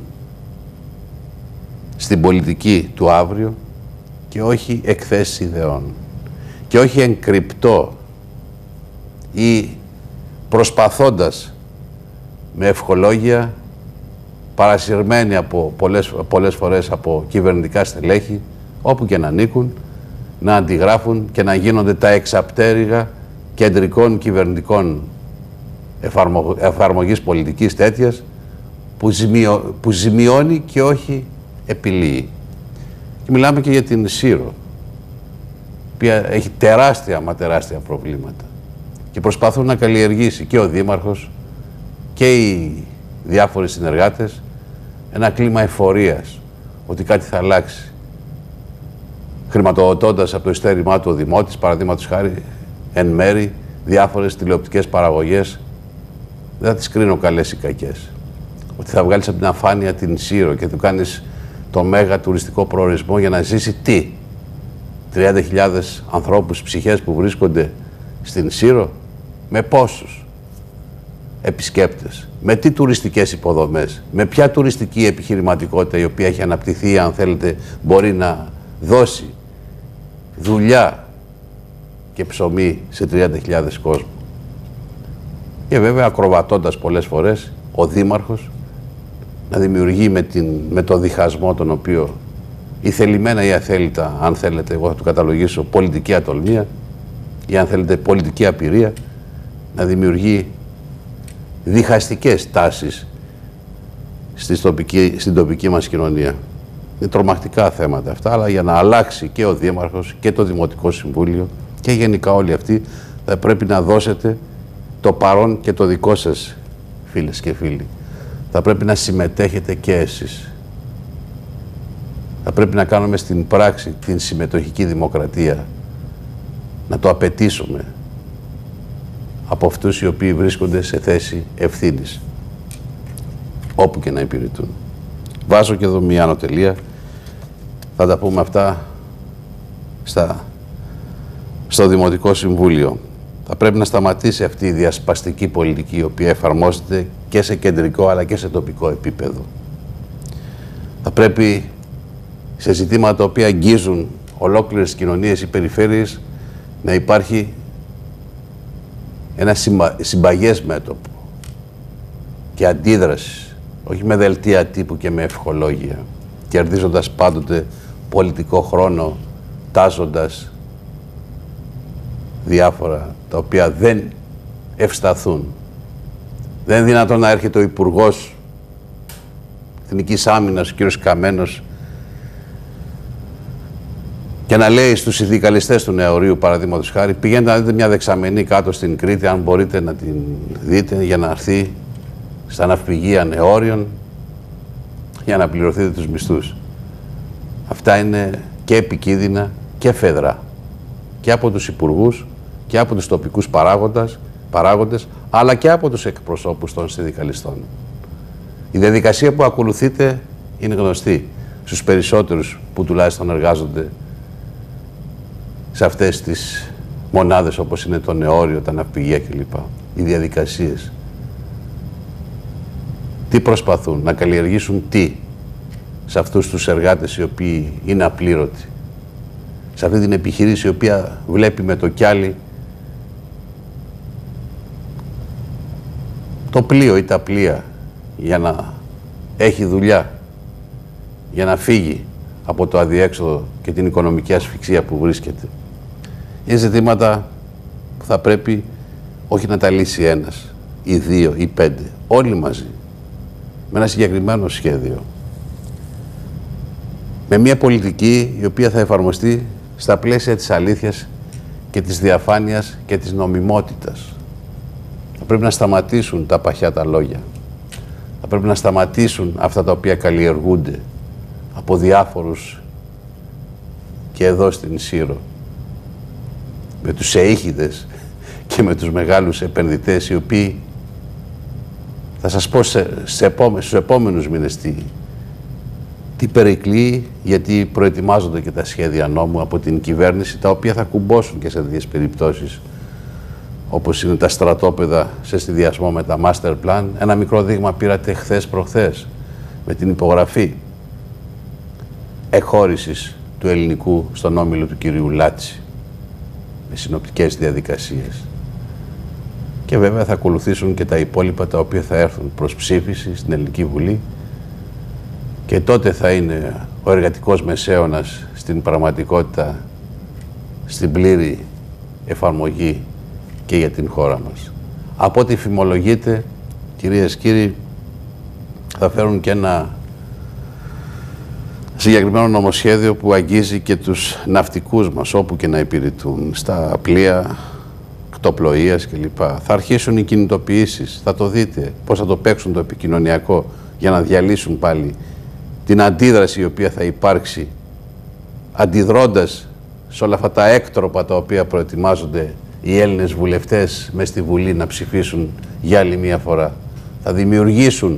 στην πολιτική του αύριο και όχι εκθέσεις ιδεών και όχι εν κρυπτό ή προσπαθώντας με ευχολόγια παρασυρμένοι από πολλές φορές από κυβερνητικά στελέχη, όπου και να ανήκουν, να αντιγράφουν και να γίνονται τα εξαπτέρυγα κεντρικών κυβερνητικών εφαρμογής πολιτικής τέτοιας που ζημιώνει και όχι επιλύει. Και μιλάμε και για την Σύρο, η οποία έχει τεράστια προβλήματα και προσπαθούν να καλλιεργήσει και ο Δήμαρχος και οι διάφοροι συνεργάτες ένα κλίμα εφορίας ότι κάτι θα αλλάξει, χρηματοδοτώντας από το ειστέρημά του ο Δημότης, παραδείγματος χάρη, εν μέρη διάφορες τηλεοπτικές παραγωγές. Δεν θα τις κρίνω καλές ή κακές. Ότι θα βγάλεις από την αφάνεια την Σύρο και του κάνεις το μέγα τουριστικό προορισμό για να ζήσει τι? 30.000 ανθρώπους, ψυχές που βρίσκονται στην Σύρο, με πόσους επισκέπτες, με τι τουριστικές υποδομές, με ποια τουριστική επιχειρηματικότητα η οποία έχει αναπτυχθεί, αν θέλετε, μπορεί να δώσει δουλειά και ψωμί σε 30.000 κόσμο. Και βέβαια ακροβατώντας πολλές φορές ο Δήμαρχος να δημιουργεί με το διχασμό τον οποίο ή θελημένα ή αθέλητα, αν θέλετε, εγώ θα του καταλογίσω πολιτική ατολμία ή αν θέλετε πολιτική απειρία, να δημιουργεί διχαστικές τάσεις στην τοπική μας κοινωνία. Είναι τρομακτικά θέματα αυτά, αλλά για να αλλάξει και ο Δήμαρχος και το Δημοτικό Συμβούλιο και γενικά όλοι αυτοί, θα πρέπει να δώσετε το παρόν και το δικό σας, φίλες και φίλοι. Θα πρέπει να συμμετέχετε και εσείς. Θα πρέπει να κάνουμε στην πράξη την συμμετοχική δημοκρατία, να το απαιτήσουμε από αυτούς οι οποίοι βρίσκονται σε θέση ευθύνης, όπου και να υπηρετούν. Βάζω και εδώ μία άνω τελεία. Θα τα πούμε αυτά στο Δημοτικό Συμβούλιο. Θα πρέπει να σταματήσει αυτή η διασπαστική πολιτική, η οποία εφαρμόζεται και σε κεντρικό αλλά και σε τοπικό επίπεδο. Θα πρέπει σε ζητήματα τα οποία αγγίζουν ολόκληρες κοινωνίες ή περιφέρειες να υπάρχει ένα συμπαγές μέτωπο και αντίδραση, όχι με δελτία τύπου και με ευχολόγια, κερδίζοντας πάντοτε πολιτικό χρόνο, τάζοντας διάφορα τα οποία δεν ευσταθούν. Δεν είναι δυνατόν να έρχεται ο Υπουργός Εθνικής Άμυνας, ο κ. Καμένος, και να λέει στους συνδικαλιστές του Νεορείου, παραδείγματος χάρη, πηγαίνετε να δείτε μια δεξαμενή κάτω στην Κρήτη, αν μπορείτε να την δείτε, για να έρθει στα ναυπηγεία Νεόριων για να πληρωθείτε τους μισθούς. Αυτά είναι και επικίνδυνα και φεδρά και από τους υπουργούς και από τους τοπικούς παράγοντες, αλλά και από τους εκπροσώπους των συνδικαλιστών. Η διαδικασία που ακολουθείτε είναι γνωστή στους περισσότερους που τουλάχιστον εργάζονται σε αυτές τις μονάδες όπως είναι το Νεόριο, τα ναυπηγεία κλπ. Οι διαδικασίες. Τι προσπαθούν, να καλλιεργήσουν τι σε αυτούς τους εργάτες οι οποίοι είναι απλήρωτοι. Σε αυτή την επιχειρήση η οποία βλέπει με το κιάλι το πλοίο ή τα πλοία για να έχει δουλειά, για να φύγει από το αδιέξοδο και την οικονομική ασφυξία που βρίσκεται. Είναι ζητήματα που θα πρέπει όχι να τα λύσει ένας ή δύο ή πέντε, όλοι μαζί, με ένα συγκεκριμένο σχέδιο. με μια πολιτική η οποία θα εφαρμοστεί στα πλαίσια της αλήθειας και της διαφάνειας και της νομιμότητας. Θα πρέπει να σταματήσουν τα παχιά τα λόγια. Θα πρέπει να σταματήσουν αυτά τα οποία καλλιεργούνται από διάφορους και εδώ στην Σύρο, με τους εΐχηδες και με τους μεγάλους επενδυτές, οι οποίοι, θα σας πω στους επόμενους μήνες τι περικλεί, γιατί προετοιμάζονται και τα σχέδια νόμου από την κυβέρνηση, τα οποία θα κουμπώσουν και σε τέτοιες περιπτώσεις, όπως είναι τα στρατόπεδα σε συνδυασμό με τα master plan. Ένα μικρό δείγμα πήρατε προχθές, με την υπογραφή εκχώρησης του ελληνικού στον όμιλο του κυρίου Λάτση, με συνοπτικές διαδικασίες. Και βέβαια θα ακολουθήσουν και τα υπόλοιπα, τα οποία θα έρθουν προς ψήφιση στην Ελληνική Βουλή, και τότε θα είναι ο εργατικός μεσαίωνας στην πραγματικότητα, στην πλήρη εφαρμογή και για την χώρα μας. Από ό,τι φημολογείται, κυρίες και κύριοι, θα φέρουν και ένα συγκεκριμένο νομοσχέδιο που αγγίζει και τους ναυτικούς μας, όπου και να υπηρετούν, στα πλοία κτοπλοείας κλπ. Θα αρχίσουν οι κινητοποιήσεις, θα το δείτε πώς θα το παίξουν το επικοινωνιακό για να διαλύσουν πάλι την αντίδραση η οποία θα υπάρξει, αντιδρώντας σε όλα αυτά τα έκτροπα τα οποία προετοιμάζονται οι Έλληνες βουλευτές μες στη Βουλή να ψηφίσουν για άλλη μία φορά. Θα δημιουργήσουν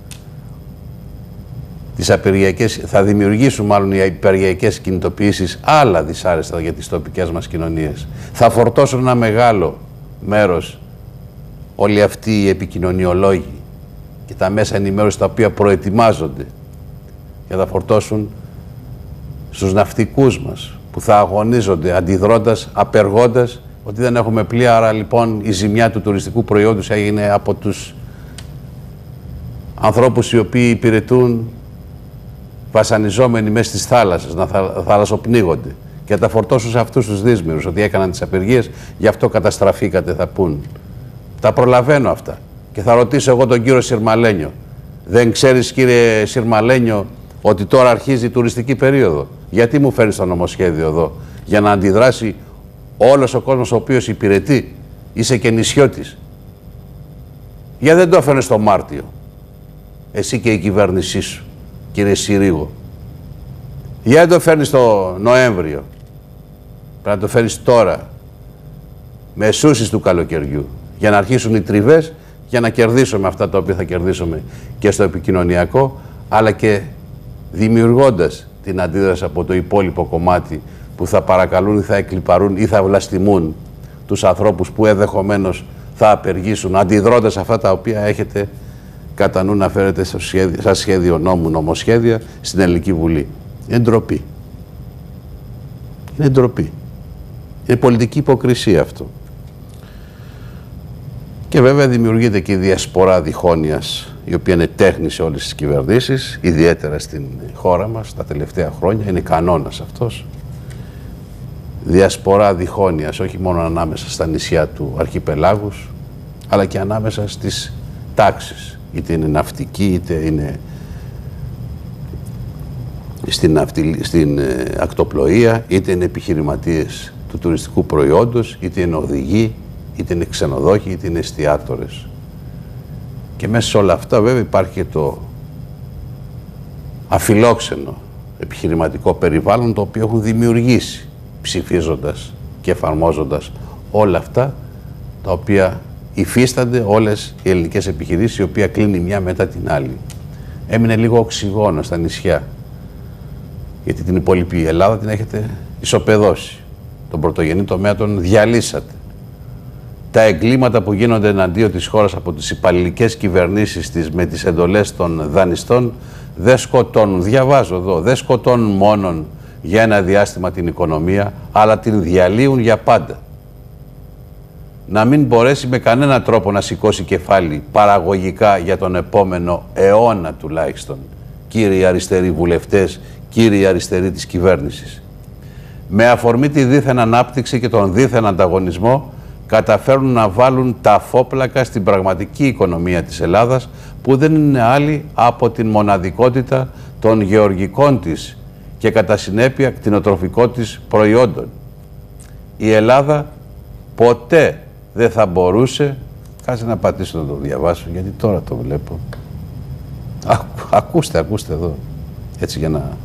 θα δημιουργήσουν μάλλον οι υπεργειακές κινητοποιήσεις άλλα δυσάρεστα για τις τοπικές μας κοινωνίες. Θα φορτώσουν ένα μεγάλο μέρος όλοι αυτοί οι επικοινωνιολόγοι και τα μέσα ενημέρωσης τα οποία προετοιμάζονται, και θα φορτώσουν στους ναυτικούς μας που θα αγωνίζονται αντιδρώντας, απεργώντας ότι δεν έχουμε πλοία, άρα λοιπόν η ζημιά του τουριστικού προϊόντος έγινε από τους ανθρώπους οι οποίοι υπηρετούν βασανιζόμενοι μέσα στις θάλασσες, να θαλασσοπνίγονται, και θα τα φορτώσουν σε αυτούς τους δύσμυρους ότι έκαναν τις απεργίες, γι' αυτό καταστραφήκατε, θα πούν. Τα προλαβαίνω αυτά. Και θα ρωτήσω εγώ τον κύριο Συρμαλένιο, δεν ξέρεις κύριε Συρμαλένιο ότι τώρα αρχίζει η τουριστική περίοδο? Γιατί μου φέρνεις το νομοσχέδιο εδώ? Για να αντιδράσει όλος ο κόσμος ο οποίος υπηρετεί? Είσαι και νησιώτης. Γιατί δεν το έφερνες το Μάρτιο, εσύ και η κυβέρνησή σου, κύριε Συρίγο? Γιατί δεν το φέρνεις το Νοέμβριο? Πρέπει να το φέρεις τώρα, με σούσεις του καλοκαιριού, για να αρχίσουν οι τριβές, για να κερδίσουμε αυτά τα οποία θα κερδίσουμε και στο επικοινωνιακό, αλλά και δημιουργώντας την αντίδραση από το υπόλοιπο κομμάτι που θα παρακαλούν ή θα εκλιπαρούν ή θα βλαστημούν τους ανθρώπους που ενδεχομένως θα απεργήσουν, αντιδρώντας αυτά τα οποία έχετε κατά νου να φέρετε σαν σχέδιο νόμου, νομοσχέδια στην Ελληνική Βουλή. Είναι ντροπή. Είναι ντροπή. Είναι πολιτική υποκρισία αυτό. Και βέβαια δημιουργείται και η διασπορά διχόνοιας, η οποία είναι τέχνη σε όλες τις κυβερνήσεις, ιδιαίτερα στην χώρα μας τα τελευταία χρόνια, είναι κανόνας αυτός. Διασπορά διχόνοιας, όχι μόνο ανάμεσα στα νησιά του αρχιπελάγους, αλλά και ανάμεσα στις τάξεις, είτε είναι ναυτική, είτε είναι στην ακτοπλοεία, είτε είναι επιχειρηματίες του τουριστικού προϊόντος, είτε είναι οδηγοί, είτε είναι ξενοδόχοι, είτε είναι εστιατόρες. Και μέσα σε όλα αυτά βέβαια υπάρχει και το αφιλόξενο επιχειρηματικό περιβάλλον, το οποίο έχουν δημιουργήσει ψηφίζοντας και εφαρμόζοντας όλα αυτά τα οποία υφίστανται όλες οι ελληνικές επιχειρήσεις, η οποία κλείνει μια μετά την άλλη. Έμεινε λίγο οξυγόνο στα νησιά, γιατί την υπόλοιπη Ελλάδα την έχετε ισοπεδώσει. Τον πρωτογενή τομέα τον διαλύσατε. Τα εγκλήματα που γίνονται εναντίον της χώρας από τις υπαλληλικές κυβερνήσεις της με τις εντολές των δανειστών δεν σκοτώνουν, διαβάζω εδώ, δεν σκοτώνουν μόνον για ένα διάστημα την οικονομία, αλλά την διαλύουν για πάντα. Να μην μπορέσει με κανένα τρόπο να σηκώσει κεφάλι παραγωγικά για τον επόμενο αιώνα τουλάχιστον, κύριοι αριστεροί βουλευτές, κύριοι αριστεροί της κυβέρνησης. Με αφορμή τη δίθεν ανάπτυξη και τον δίθεν ανταγωνισμό, καταφέρουν να βάλουν τα φόπλακα στην πραγματική οικονομία της Ελλάδας, που δεν είναι άλλη από την μοναδικότητα των γεωργικών της και κατά συνέπεια κτηνοτροφικό της προϊόντων. Η Ελλάδα ποτέ δεν θα μπορούσε, κάτσε να πατήσω να το διαβάσω γιατί τώρα το βλέπω. Ακούστε εδώ, έτσι για να...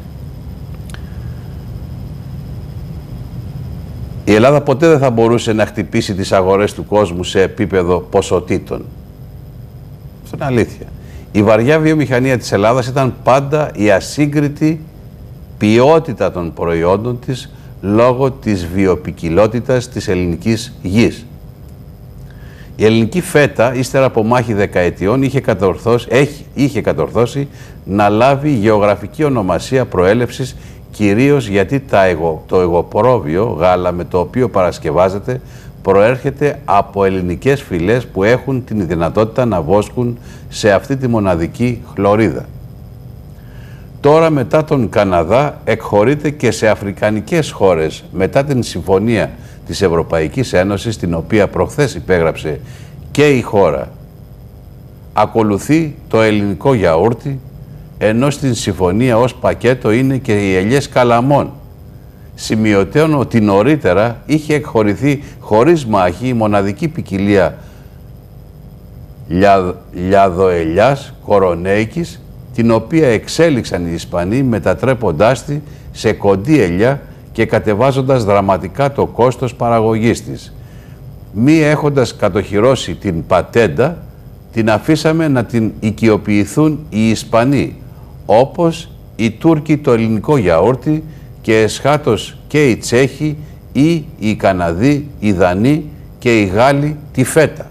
Η Ελλάδα ποτέ δεν θα μπορούσε να χτυπήσει τις αγορές του κόσμου σε επίπεδο ποσοτήτων. Αυτό είναι αλήθεια. Η βαριά βιομηχανία της Ελλάδας ήταν πάντα η ασύγκριτη ποιότητα των προϊόντων της λόγω της βιοποικιλότητας της ελληνικής γης. Η ελληνική φέτα, ύστερα από μάχη δεκαετιών, είχε κατορθώσει να λάβει γεωγραφική ονομασία προέλευσης, κυρίως γιατί το εγωπρόβιο γάλα με το οποίο παρασκευάζεται προέρχεται από ελληνικές φυλές που έχουν την δυνατότητα να βόσκουν σε αυτή τη μοναδική χλωρίδα. Τώρα μετά τον Καναδά εκχωρείται και σε αφρικανικές χώρες μετά την συμφωνία της Ευρωπαϊκής Ένωσης, την οποία προχθές υπέγραψε και η χώρα. Ακολουθεί το ελληνικό γιαούρτι, ενώ στην συμφωνία ως πακέτο είναι και οι ελιές καλαμών. Σημειωτέων ότι νωρίτερα είχε εκχωρηθεί χωρίς μάχη η μοναδική ποικιλία λιαδοελιάς κορονέικης, την οποία εξέλιξαν οι Ισπανοί μετατρέποντάς τη σε κοντή ελιά και κατεβάζοντας δραματικά το κόστος παραγωγής της. Μη έχοντας κατοχυρώσει την πατέντα, την αφήσαμε να την οικειοποιηθούν οι Ισπανοί, όπως οι Τούρκοι το ελληνικό γιαούρτι και εσχάτως και οι Τσέχοι ή οι Καναδοί, οι Δανείοι και οι Γάλλοι τη φέτα.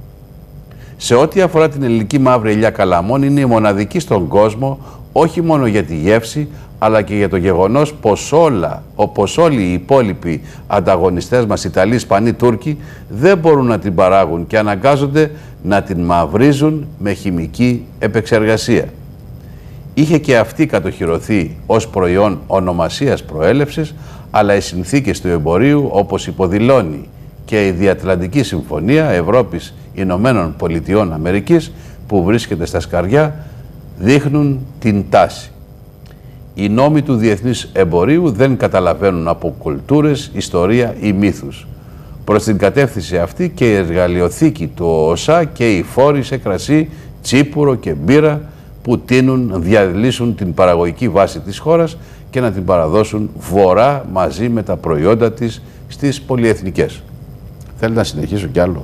Σε ό,τι αφορά την ελληνική μαύρη ελιά καλαμών, είναι η μοναδική στον κόσμο, όχι μόνο για τη γεύση, αλλά και για το γεγονός πως όλοι οι υπόλοιποι ανταγωνιστές μας, Ιταλοί, Ισπανοί, Τούρκοι, δεν μπορούν να την παράγουν και αναγκάζονται να την μαυρίζουν με χημική επεξεργασία. Είχε και αυτή κατοχυρωθεί ως προϊόν ονομασίας προέλευσης, αλλά οι συνθήκες του εμπορίου, όπως υποδηλώνει και η Διατλαντική Συμφωνία Ευρώπης Ηνωμένων Πολιτειών Αμερικής, που βρίσκεται στα σκαριά, δείχνουν την τάση. Οι νόμοι του διεθνούς εμπορίου δεν καταλαβαίνουν από κουλτούρες, ιστορία ή μύθους. Προς την κατεύθυνση αυτή και η εργαλειοθήκη του ΟΣΑ και οι φόροι σε κρασί, τσίπουρο και μπύρα που τείνουν να διαλύσουν την παραγωγική βάση της χώρας και να την παραδώσουν βορρά μαζί με τα προϊόντα της στις πολυεθνικές. Θέλετε να συνεχίσω κι άλλο?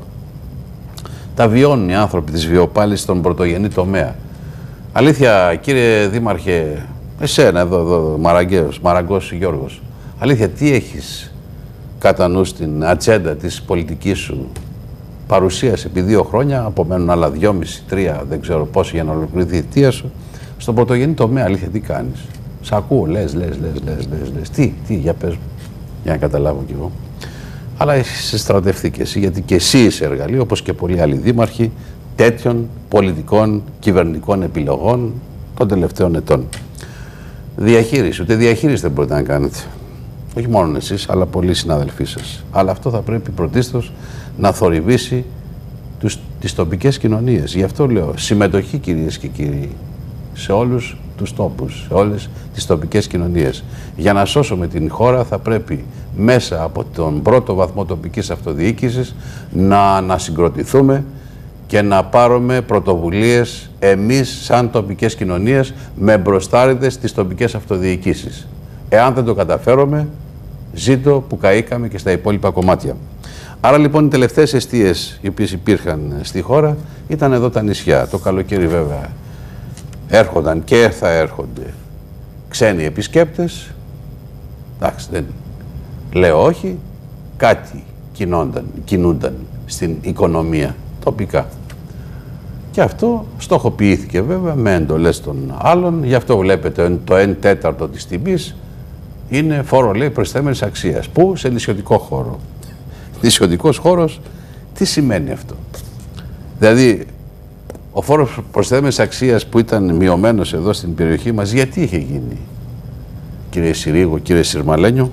Τα βιώνουν οι άνθρωποι της βιοπάλης στον πρωτογενή τομέα. Αλήθεια, κύριε Δήμαρχε, εσένα εδώ Μαραγκός Γιώργος, αλήθεια, τι έχεις κατά νου στην ατζέντα της πολιτικής σου παρουσίας επί 2 χρόνια, απομένουν άλλα 2,5-3, δεν ξέρω πόσο για να ολοκληρωθεί η θητεία σου, στον πρωτογενή τομέα, αλήθεια, τι κάνεις? Σ' ακούω, λες, τι, για πες μου, για να καταλάβω κι εγώ. Αλλά είσαι στρατευτεί και εσύ, γιατί και εσύ είσαι εργαλείο, όπως και πολλοί άλλοι δήμαρχοι, τέτοιων πολιτικών κυβερνητικών επιλογών των τελευταίων ετών. Διαχείριση, ούτε διαχείριση δεν μπορείτε να κάνετε. Όχι μόνο εσείς, αλλά πολλοί συναδελφοί σας. Αλλά αυτό θα πρέπει πρωτίστως να θορυβήσει τις τοπικές κοινωνίες. Γι' αυτό λέω συμμετοχή, κυρίες και κύριοι, σε όλους τους τόπους, σε όλες τις τοπικές κοινωνίες. Για να σώσουμε την χώρα θα πρέπει μέσα από τον πρώτο βαθμό τοπικής αυτοδιοίκησης να ανασυγκροτηθούμε και να πάρουμε πρωτοβουλίες εμείς σαν τοπικές κοινωνίες με μπροστάριδες στις τοπικές αυτοδιοικήσεις. Εάν δεν το καταφέρουμε, ζήτω που καήκαμε και στα υπόλοιπα κομμάτια. Άρα λοιπόν οι τελευταίες εστίες οι οποίες υπήρχαν στη χώρα ήταν εδώ τα νησιά. Το καλοκαίρι βέβαια έρχονταν και θα έρχονται ξένοι επισκέπτες. Εντάξει, δεν λέω όχι, κάτι κινούνταν στην οικονομία τοπικά. Και αυτό στοχοποιήθηκε βέβαια με εντολές των άλλων. Γι' αυτό βλέπετε το 1/4 της τιμής είναι φόρο, λέει, προστιθέμενης αξίας. Πού? Σε νησιωτικό χώρο. Νησιωτικός χώρος, τι σημαίνει αυτό? Δηλαδή, ο φόρος προστιθέμενης αξίας που ήταν μειωμένος εδώ στην περιοχή μας, γιατί είχε γίνει, κύριε Συρίγο, κύριε Συρμαλένιο?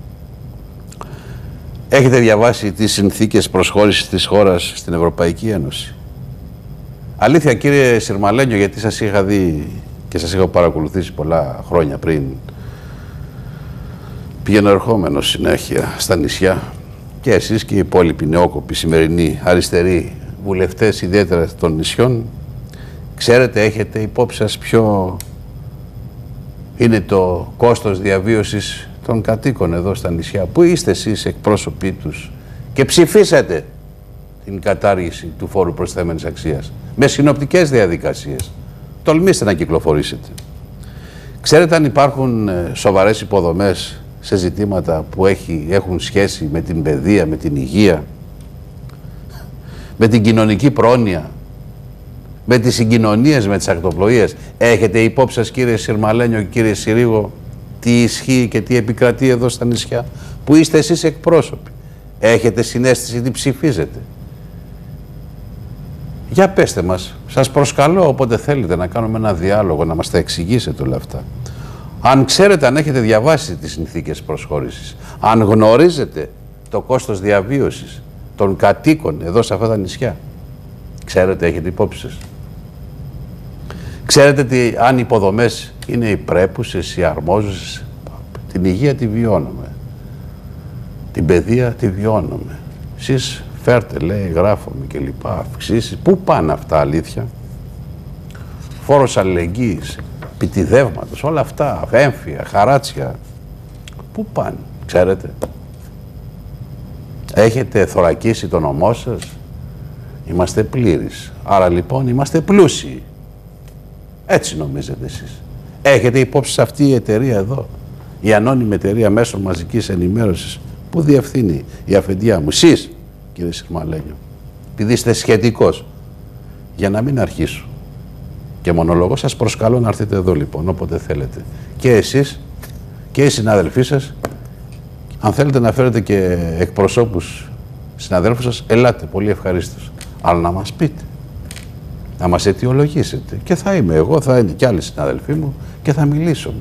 Έχετε διαβάσει τις συνθήκες προσχώρησης της χώρας στην Ευρωπαϊκή Ένωση? Αλήθεια, κύριε Συρμαλένιο, γιατί σας είχα δει και σας είχα παρακολουθήσει πολλά χρόνια πριν Πηγαίνω ερχόμενο συνέχεια στα νησιά και εσείς και οι υπόλοιποι νεόκοποι, σημερινοί αριστεροί βουλευτές, ιδιαίτερα των νησιών, ξέρετε, έχετε υπόψη σας ποιο είναι το κόστος διαβίωσης των κατοίκων εδώ στα νησιά? Πού είστε εσείς εκπρόσωποι τους και ψηφίσατε την κατάργηση του φόρου προσθέμενης αξίας με συνοπτικές διαδικασίες? Τολμήστε να κυκλοφορήσετε. Ξέρετε αν υπάρχουν σοβαρές υποδομές σε ζητήματα που έχουν σχέση με την παιδεία, με την υγεία, με την κοινωνική πρόνοια, με τις συγκοινωνίες, με τις ακτοπλοείες? Έχετε υπόψη σας, κύριε Συρμαλένιο και κύριε Συρίγο, τι ισχύει και τι επικρατεί εδώ στα νησιά, που είστε εσείς εκπρόσωποι? Έχετε συναίσθηση τι ψηφίζετε? Για πέστε μας, σας προσκαλώ όποτε θέλετε να κάνουμε ένα διάλογο, να μας τα εξηγήσετε όλα αυτά. Αν ξέρετε, αν έχετε διαβάσει τις συνθήκες προσχώρησης, αν γνωρίζετε το κόστος διαβίωσης των κατοίκων εδώ σε αυτά τα νησιά, ξέρετε, έχετε υπόψη σας? Ξέρετε αν οι υποδομές είναι οι πρέπουσες, οι αρμόζουσες? Την υγεία τη βιώνουμε, την παιδεία τη βιώνουμε. Εσείς φέρτε, λέει, γράφομαι και λοιπά, αυξήσεις. Πού πάνε αυτά, αλήθεια? Φόρος αλληλεγγύης, επιτιδεύματος, όλα αυτά, έμφυα, χαράτσια. Πού πάνε, ξέρετε? Έχετε θωρακίσει τον ομό σας? Είμαστε πλήρεις. Άρα λοιπόν είμαστε πλούσιοι. Έτσι νομίζετε εσείς? Έχετε υπόψη σε αυτή η εταιρεία εδώ, η ανώνυμη εταιρεία μέσων μαζικής ενημέρωσης, που διευθύνει η αφεντιά μου? Εσείς, κύριε Συρμαλένιο, επειδή είστε σχετικός, για να μην αρχίσω και μονολογώ, σας προσκαλώ να έρθετε εδώ λοιπόν όποτε θέλετε. Και εσείς και οι συνάδελφοί σας, αν θέλετε να φέρετε και εκπροσώπους συναδέλφους σας, ελάτε, πολύ ευχαρίστως. Αλλά να μας πείτε, να μας αιτιολογήσετε. Και θα είμαι εγώ, θα είναι και άλλοι συναδελφοί μου και θα μιλήσουμε.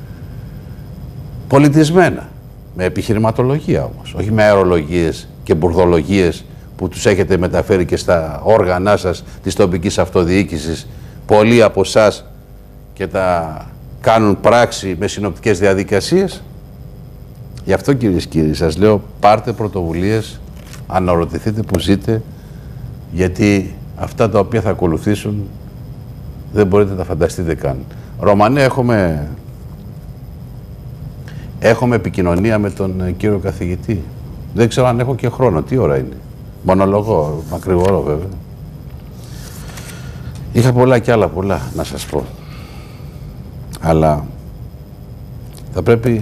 Πολιτισμένα, με επιχειρηματολογία όμως, όχι με αερολογίες και μπουρδολογίες που τους έχετε μεταφέρει και στα όργανά σας της τοπικής αυτοδιοίκησης, πολλοί από εσάς, και τα κάνουν πράξη με συνοπτικές διαδικασίες. Γι' αυτό, κυρίες και κύριοι, σας λέω, πάρτε πρωτοβουλίες, αναρωτηθείτε που ζείτε, γιατί αυτά τα οποία θα ακολουθήσουν δεν μπορείτε να τα φανταστείτε καν. Ρωμανέ, έχουμε επικοινωνία με τον κύριο καθηγητή. Δεν ξέρω αν έχω και χρόνο. Τι ώρα είναι? Μονολογώ, μακρηγορώ βέβαια. Είχα πολλά και άλλα πολλά να σας πω. Αλλά θα πρέπει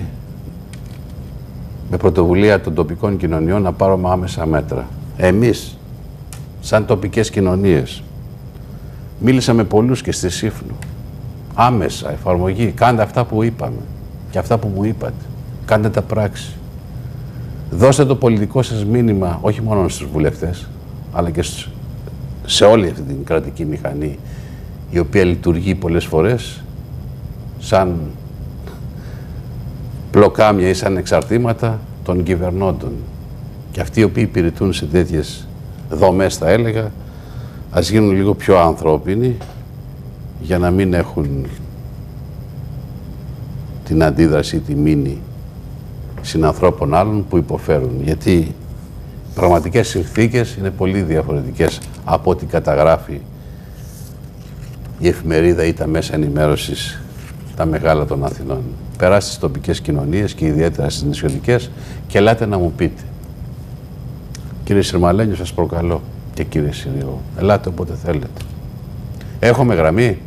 με πρωτοβουλία των τοπικών κοινωνιών να πάρουμε άμεσα μέτρα. Εμείς, σαν τοπικές κοινωνίες, μίλησα με πολλούς και στη Σύφνο. Άμεσα, εφαρμογή. Κάντε αυτά που είπαμε και αυτά που μου είπατε. Κάντε τα πράξη. Δώστε το πολιτικό σας μήνυμα, όχι μόνο στους βουλευτές, αλλά και σε όλη αυτή την κρατική μηχανή, η οποία λειτουργεί πολλές φορές σαν πλοκάμια ή σαν εξαρτήματα των κυβερνώντων. Και αυτοί οι οποίοι υπηρετούν σε τέτοιες δομές, θα έλεγα, ας γίνουν λίγο πιο ανθρώπινοι, για να μην έχουν την αντίδραση, τη μήνυ συνανθρώπων άλλων που υποφέρουν. Γιατί οι πραγματικές συνθήκες είναι πολύ διαφορετικές από ό,τι καταγράφει η εφημερίδα ή τα μέσα ενημέρωσης τα μεγάλα των Αθηνών. Περάστε στις τοπικές κοινωνίες και ιδιαίτερα στις νησιωτικές και ελάτε να μου πείτε. Κύριε Συρμαλένιο, σας προκαλώ, και κύριε Συρίγο, ελάτε όποτε θέλετε. Έχουμε γραμμή?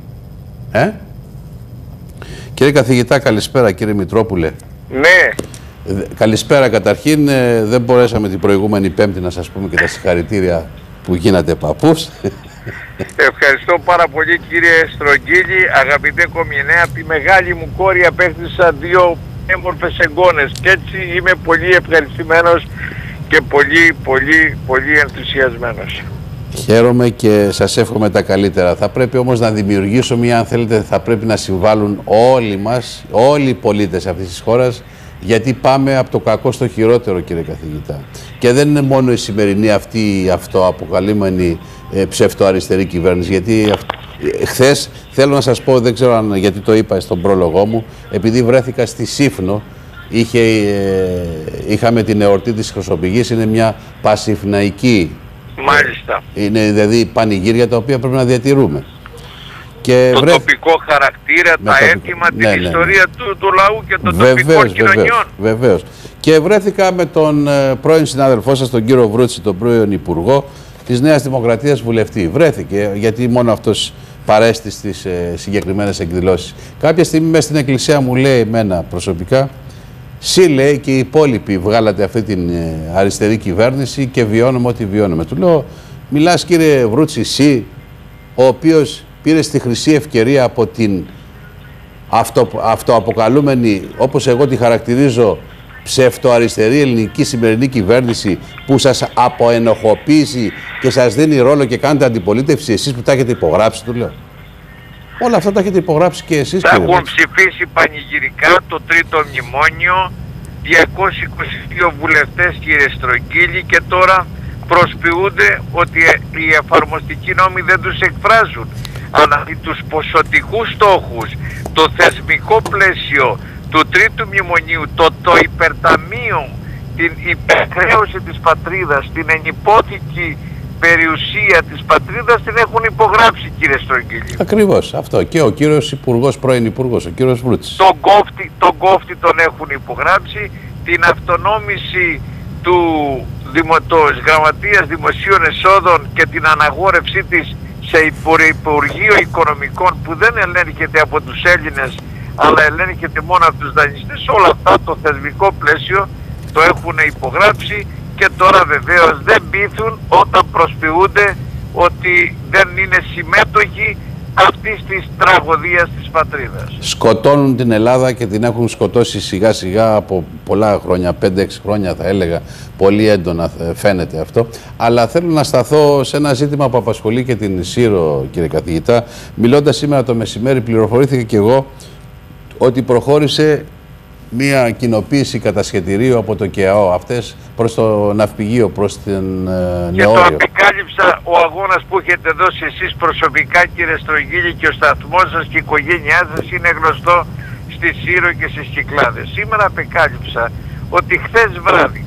Κύριε καθηγητά, καλησπέρα. Κύριε Μητρόπουλε.
Ναι.
Καλησπέρα καταρχήν. Δεν μπορέσαμε την προηγούμενη Πέμπτη να σας πούμε και τα συγχαρητήρια που γίνατε παππούς.
Ευχαριστώ πάρα πολύ, κύριε Στρογγύλη. Αγαπητέ Κομινέ, από τη μεγάλη μου κόρη απέκτησα 2 έμορφες εγγόνες και έτσι είμαι πολύ ευχαριστημένος και πολύ ενθουσιασμένος.
Χαίρομαι και σας εύχομαι τα καλύτερα. Θα πρέπει όμως να δημιουργήσω μία, αν θέλετε, θα πρέπει να συμβάλλουν όλοι μας, όλοι οι πολίτες αυτής της χώρας, γιατί πάμε από το κακό στο χειρότερο, κύριε καθηγητά. Και δεν είναι μόνο η σημερινή αυτή η αυτοαποκαλούμενη ψευτοαριστερή κυβέρνηση, γιατί χθες, θέλω να σας πω, δεν ξέρω αν, γιατί το είπα στον πρόλογό μου, επειδή βρέθηκα στη Σύφνο είχαμε την εορτή της Χρυσοπηγής, είναι μια πασιφναϊκή.
Μάλιστα.
Είναι δηλαδή πανηγύρια τα οποία πρέπει να διατηρούμε. Και
το τοπικό χαρακτήρα, τα έθιμα, την ιστορία του λαού και των τοπικών κοινωνιών.
Βεβαίως. Και βρέθηκα με τον πρώην συνάδελφό σας, τον κύριο Βρούτση, τον πρώην Υπουργό της Νέας Δημοκρατίας, βουλευτή. Βρέθηκε, γιατί μόνο αυτός παρέστη στις συγκεκριμένες εκδηλώσεις. Κάποια στιγμή μέσα στην εκκλησία μου λέει εμένα προσωπικά, «Συ, λέει, και οι υπόλοιποι βγάλατε αυτή την αριστερή κυβέρνηση και βιώνουμε ό,τι βιώνουμε». Του λέω, «Μιλάς, κύριε Βρούτση, εσύ, ο οποίος πήρε τη χρυσή ευκαιρία από την αυτοαποκαλούμενη, όπως εγώ τη χαρακτηρίζω, ψευτοαριστερή ελληνική σημερινή κυβέρνηση που σας αποενοχοποιήσει και σας δίνει ρόλο και κάνετε αντιπολίτευση, εσείς που τα έχετε υπογράψει», του λέω. Όλα αυτά τα έχετε υπογράψει και εσείς.
Θα έχουν ψηφίσει πανηγυρικά το τρίτο μνημόνιο 222 βουλευτές, κύριε Στρογγύλη, και τώρα προσποιούνται ότι οι εφαρμοστικοί νόμοι δεν τους εκφράζουν, αλλά τους ποσοτικούς στόχους, το θεσμικό πλαίσιο του τρίτου μνημονίου, το υπερταμείο, την υπερχρέωση της πατρίδας, την ενυπόθηκη περιουσία της πατρίδας την έχουν υπογράψει, κύριε Στρογγύλη.
Ακριβώς αυτό. Και ο κύριος Υπουργός, πρώην Υπουργός, ο κύριος Βρούτσης.
Τον κόφτη τον έχουν υπογράψει, την αυτονόμηση της Γραμματείας Δημοσίων Εσόδων και την αναγόρευσή της σε Υπουργείο Οικονομικών που δεν ελέγχεται από τους Έλληνες αλλά ελέγχεται μόνο από τους δανειστές. Όλα αυτά το θεσμικό πλαίσιο το έχουν υπογράψει και τώρα βεβαίως δεν πείθουν όταν προσποιούνται ότι δεν είναι συμμέτοχοι αυτής της τραγωδίας της πατρίδας.
Σκοτώνουν την Ελλάδα και την έχουν σκοτώσει σιγά σιγά από πολλά χρόνια, 5-6 χρόνια θα έλεγα, πολύ έντονα φαίνεται αυτό. Αλλά θέλω να σταθώ σε ένα ζήτημα που απασχολεί και την Σύρο, κύριε καθηγητά. Μιλώντας σήμερα το μεσημέρι, πληροφορήθηκα και εγώ ότι προχώρησε μία κοινοποίηση κατασχετηρίου από το ΚΕΑΟ αυτές προς το ναυπηγείο, προς την Νεόριο.
Και το απεκάλυψα, ο αγώνας που έχετε δώσει εσείς προσωπικά, κύριε Στρογγύλη, και ο σταθμός σας και η οικογένειά σας είναι γνωστό στη Σύρο και στις Κυκλάδες. Σήμερα απεκάλυψα ότι χθες βράδυ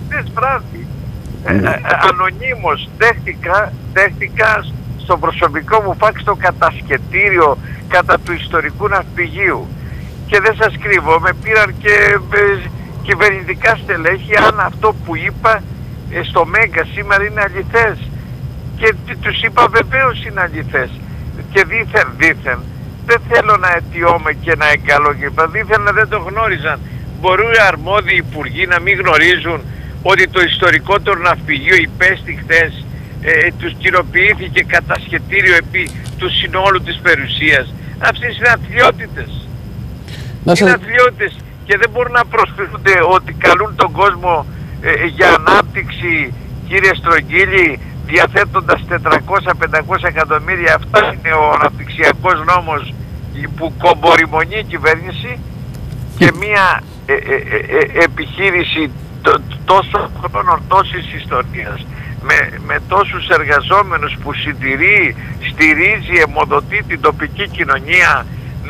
ανωνύμως δέχτηκα στο προσωπικό μου φάξ το κατασχετήριο κατά του ιστορικού ναυπηγείου. Και δεν σας κρύβω, με πήραν και κυβερνητικά στελέχη αν αυτό που είπα στο Μέγκα σήμερα είναι αληθές. Και τους είπα βεβαίως είναι αληθές. Και δήθεν, δεν θέλω να αιτιώμαι και να εγκαλώ και είπα, δήθεν δεν το γνώριζαν. Μπορούν οι αρμόδιοι υπουργοί να μην γνωρίζουν ότι το ιστορικότερο ναυπηγείο υπέστη χθες, τους κοινοποιήθηκε κατασχετήριο επί του συνόλου της περιουσίας. Αυτές είναι αθλιότητες. Είναι αθλιότητες και δεν μπορούν να προσφέρονται ότι καλούν τον κόσμο για ανάπτυξη, κύριε Στρογγύλη, διαθέτοντας 400-500 εκατομμύρια. Αυτά είναι ο αναπτυξιακός νόμος που κομποριμονεί η κυβέρνηση και μια επιχείρηση τόσο χρόνων, τόσης ιστορίας, με τόσους εργαζόμενους που στηρίζει, αιμοδοτεί την τοπική κοινωνία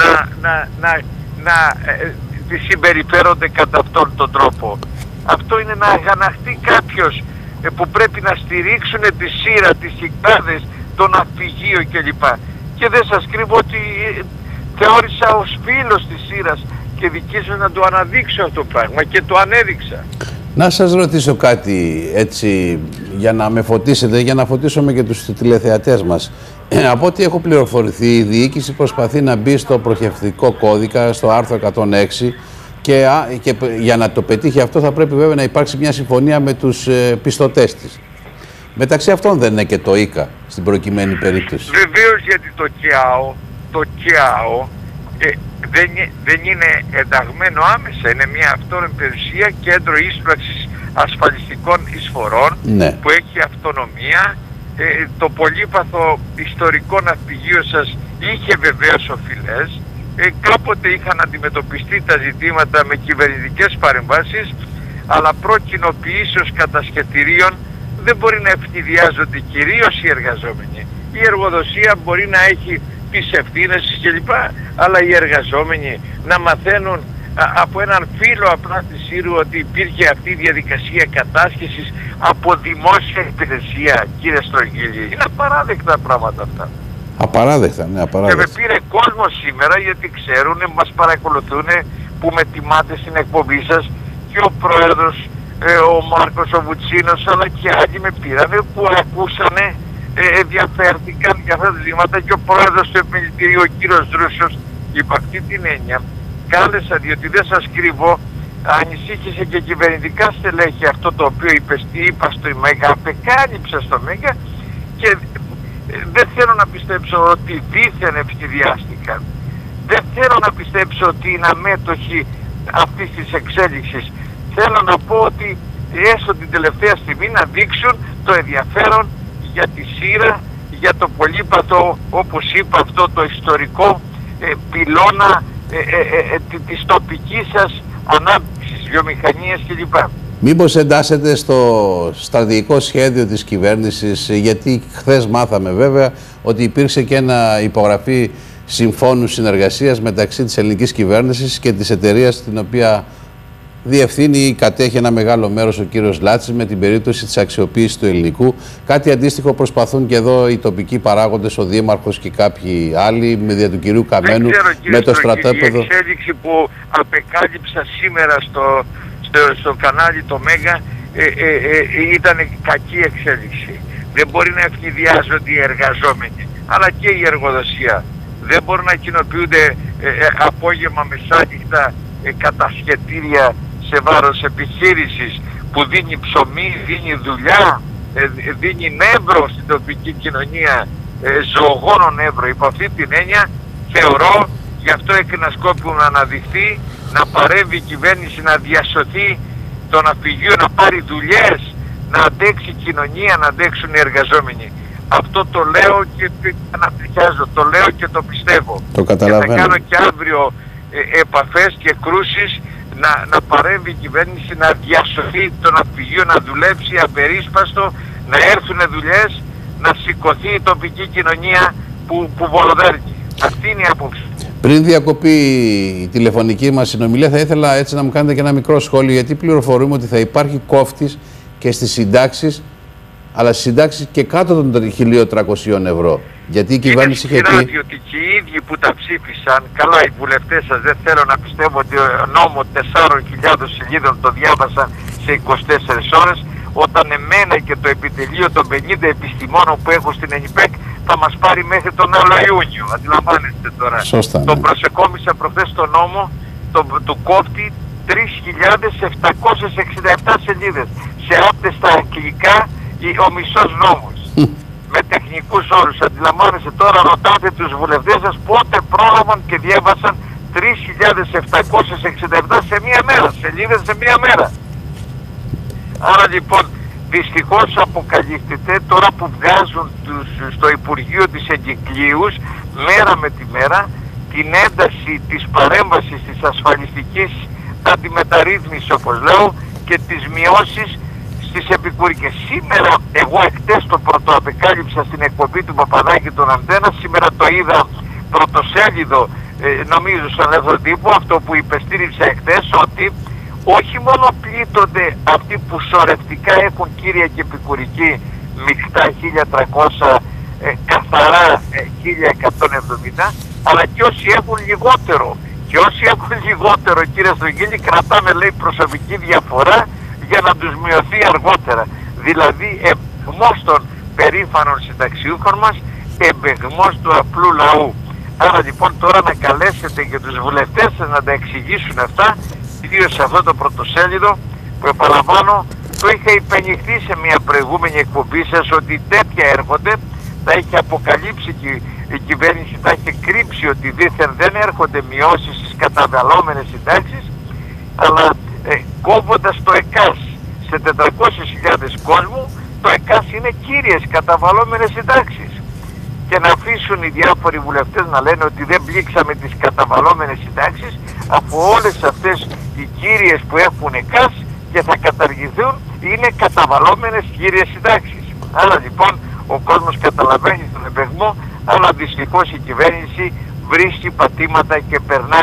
να συμπεριφέρονται κατά αυτόν τον τρόπο. Αυτό είναι να αγαναχτεί κάποιος που πρέπει να στηρίξουν τη Σύρα, τις Κυκλάδες, το ναυπηγείο κλπ. Και δεν σας κρύβω ότι θεώρησα ως φίλος της Σύρας και δικήσω να το αναδείξω αυτό το πράγμα και το ανέδειξα.
Να σας ρωτήσω κάτι έτσι για να με φωτίσετε, για να φωτίσουμε και τους τηλεθεατές μας. Από ό,τι έχω πληροφορηθεί, η διοίκηση προσπαθεί να μπει στο προχευτικό κώδικα, στο άρθρο 106 και για να το πετύχει αυτό θα πρέπει βέβαια να υπάρξει μια συμφωνία με τους πιστωτές της. Μεταξύ αυτών δεν είναι και το ΙΚΑ στην προκειμένη περίπτωση.
Βεβαίως, γιατί το ΚΙΑΟ δεν είναι ενταγμένο άμεσα. Είναι μια αυτόνομη περιουσία, κέντρο ίσπραξης ασφαλιστικών εισφορών, ναι, που έχει αυτονομία. Το πολύπαθο ιστορικό ναυπηγείο σας είχε βεβαίως οφειλές. Κάποτε είχαν αντιμετωπιστεί τα ζητήματα με κυβερνητικές παρεμβάσεις, αλλά προ-κοινοποιήσεως κατασχετηρίων δεν μπορεί να ευνηδιάζονται κυρίως οι εργαζόμενοι. Η εργοδοσία μπορεί να έχει τις ευθύνες κλπ. Αλλά οι εργαζόμενοι να μαθαίνουν από έναν φίλο απλά της Σύρου ότι υπήρχε αυτή η διαδικασία κατάσχεσης από δημόσια υπηρεσία, κύριε Στρογγύλη. Είναι απαράδεκτα πράγματα αυτά.
Απαράδεκτα, ναι, απαράδεκτα.
Και με πήρε κόσμο σήμερα γιατί ξέρουν, μας παρακολουθούν που με τιμάτε στην εκπομπή σας και ο πρόεδρος, ο Μάρκος ο Βουτσίνος, αλλά και άλλοι με πήρανε που ακούσανε, ενδιαφέρθηκαν για αυτά τα ζητήματα και ο πρόεδρος του επιμελητηρίου, ο κύριος Δρούσος, υπ' αυτή την έννοια κάλεσα, διότι δεν σας κρύβω, ανησύχησε και κυβερνητικά στελέχη αυτό το οποίο είπα στο ΜΕΓΑ, απεκάλυψα στο ΜΕΓΑ και δεν θέλω να πιστέψω ότι δίθεν ευθυδιάστηκαν. Δεν θέλω να πιστέψω ότι είναι αμέτωχοι αυτής της εξέλιξης. Θέλω να πω ότι έστω την τελευταία στιγμή να δείξουν το ενδιαφέρον για τη Σύρα, για το πολύπαθο, όπως είπα, αυτό το ιστορικό πυλώνα της τοπικής σας ανάπτυξης, βιομηχανίας κλπ.
Μήπως εντάσσεται στο στρατηγικό σχέδιο της κυβέρνησης, γιατί χθες μάθαμε βέβαια ότι υπήρξε και ένα υπογραφή συμφώνου συνεργασίας μεταξύ της ελληνικής κυβέρνησης και της εταιρείας την οποία διευθύνει ή κατέχει ένα μεγάλο μέρος ο κύριος Λάτσης με την περίπτωση της αξιοποίησης του ελληνικού. Κάτι αντίστοιχο προσπαθούν και εδώ οι τοπικοί παράγοντες, ο Δήμαρχος και κάποιοι άλλοι, με δια του κυρίου Καμένου, με το στρατόπεδο.
Η εξέλιξη που απεκάλυψα σήμερα στο κανάλι το ΜΕΓΑ ήταν κακή εξέλιξη. Δεν μπορεί να ευνηδιάζονται οι εργαζόμενοι, αλλά και η εργοδοσία. Δεν μπορούν να κοινοποιούνται απόγευμα μεσάνυχτα κατασχετήρια σε βάρος επιχείρησης που δίνει ψωμί, δίνει δουλειά, δίνει νεύρο στην τοπική κοινωνία, ζωογόνο νεύρο. Υπό αυτή την έννοια θεωρώ, γι' αυτό έκρινα σκόπιμο να αναδειχθεί, να παρέμβει η κυβέρνηση, να διασωθεί το ναυπηγείο, να πάρει δουλειές, να αντέξει η κοινωνία, να αντέξουν οι εργαζόμενοι. Αυτό το λέω και αναπτυχιάζω, το λέω και το πιστεύω.
Το καταλαβαίνω.
Και θα κάνω και αύριο επαφές και κρούσεις να παρέμβει η κυβέρνηση, να διασωθεί το ναυπηγείο, να δουλέψει απερίσπαστο, να έρθουν δουλειές, να σηκωθεί η τοπική κοινωνία που βολοδέρνει. Αυτή είναι η άποψη.
Πριν διακοπεί η τηλεφωνική μας συνομιλία, θα ήθελα έτσι να μου κάνετε και ένα μικρό σχόλιο, γιατί πληροφορούμε ότι θα υπάρχει κόφτης και στις συντάξεις, αλλά στις συντάξεις και κάτω των 1.300 ευρώ. Γιατί η κυβέρνηση είχε πει...
Διότι και οι ίδιοι που τα ψήφισαν, καλά οι βουλευτές σας, δεν θέλω να πιστεύω ότι ο νόμο 4.000 σελίδων το διάβασαν σε 24 ώρες, όταν εμένα και το επιτελείο των 50 επιστημόνων που έχω στην ΕΝΙΠΕΚ θα μας πάρει μέχρι τον άλλο Ιούνιο. Αντιλαμβάνεστε τώρα.
Σωστά, ναι.
Τον προσεκόμισα προχθές το νόμο του κόφτη 3.767 σελίδες. Σε άπτεστα αγγλικά ο μισός νόμος. Με τεχνικούς όρους. Αντιλαμβάνεστε τώρα, ρωτάτε τους βουλευτές σας πότε πρόλαβαν και διέβασαν 3.767 σε μία μέρα. Σελίδες σε μία μέρα. Άρα λοιπόν δυστυχώς αποκαλύπτεται τώρα που βγάζουν στο Υπουργείο της Εγκυκλίους μέρα με τη μέρα την ένταση της παρέμβασης της ασφαλιστικής αντιμεταρρύθμισης, όπως λέω, και τις μειώσεις στις επικουρικές. Σήμερα, εγώ εκτές το πρωτοαπεκάλυψα στην εκπομπή του Παπαδάκη τον Αντένα, σήμερα το είδα πρωτοσέλιδο, νομίζω στον Ελεύθερο Τύπο, αυτό που υπεστήριξα εκτές, ότι όχι μόνο πλήττονται αυτοί που σωρευτικά έχουν κύρια και επικουρική μεικτά 1.300, καθαρά 1.170, αλλά και όσοι έχουν λιγότερο. Και όσοι έχουν λιγότερο, κύριε Στρογγύλη, κρατάμε, λέει, προσωπική διαφορά για να τους μειωθεί αργότερα. Δηλαδή εμπεγμός των περήφανων συνταξιούχων μας, εμπεγμός του απλού λαού. Άρα λοιπόν τώρα να καλέσετε και τους βουλευτές σας να τα εξηγήσουν αυτά, ιδίως σε αυτό το πρωτοσέλιδο που, επαναλαμβάνω, το είχα υπενηχθεί σε μια προηγούμενη εκπομπή σας ότι τέτοια έρχονται, τα έχει αποκαλύψει και η κυβέρνηση, τα έχει κρύψει ότι δήθεν δεν έρχονται μειώσεις στις καταβαλλόμενες συντάξεις, αλλά κόβοντας το ΕΚΑΣ σε 400.000 κόσμου, το ΕΚΑΣ είναι κύριες καταβαλλόμενες συντάξεις. Και να αφήσουν οι διάφοροι βουλευτές να λένε ότι δεν πλήξαμε τις καταβαλλόμενες συντάξεις, αφού όλες αυτές οι κύριες που έχουν ΕΚΑΣ και θα καταργηθούν είναι καταβαλλόμενες κύριες συντάξεις. Άρα λοιπόν ο κόσμος καταλαβαίνει τον εμπεγμό, αλλά δυστυχώς η κυβέρνηση βρίσκει πατήματα και περνάει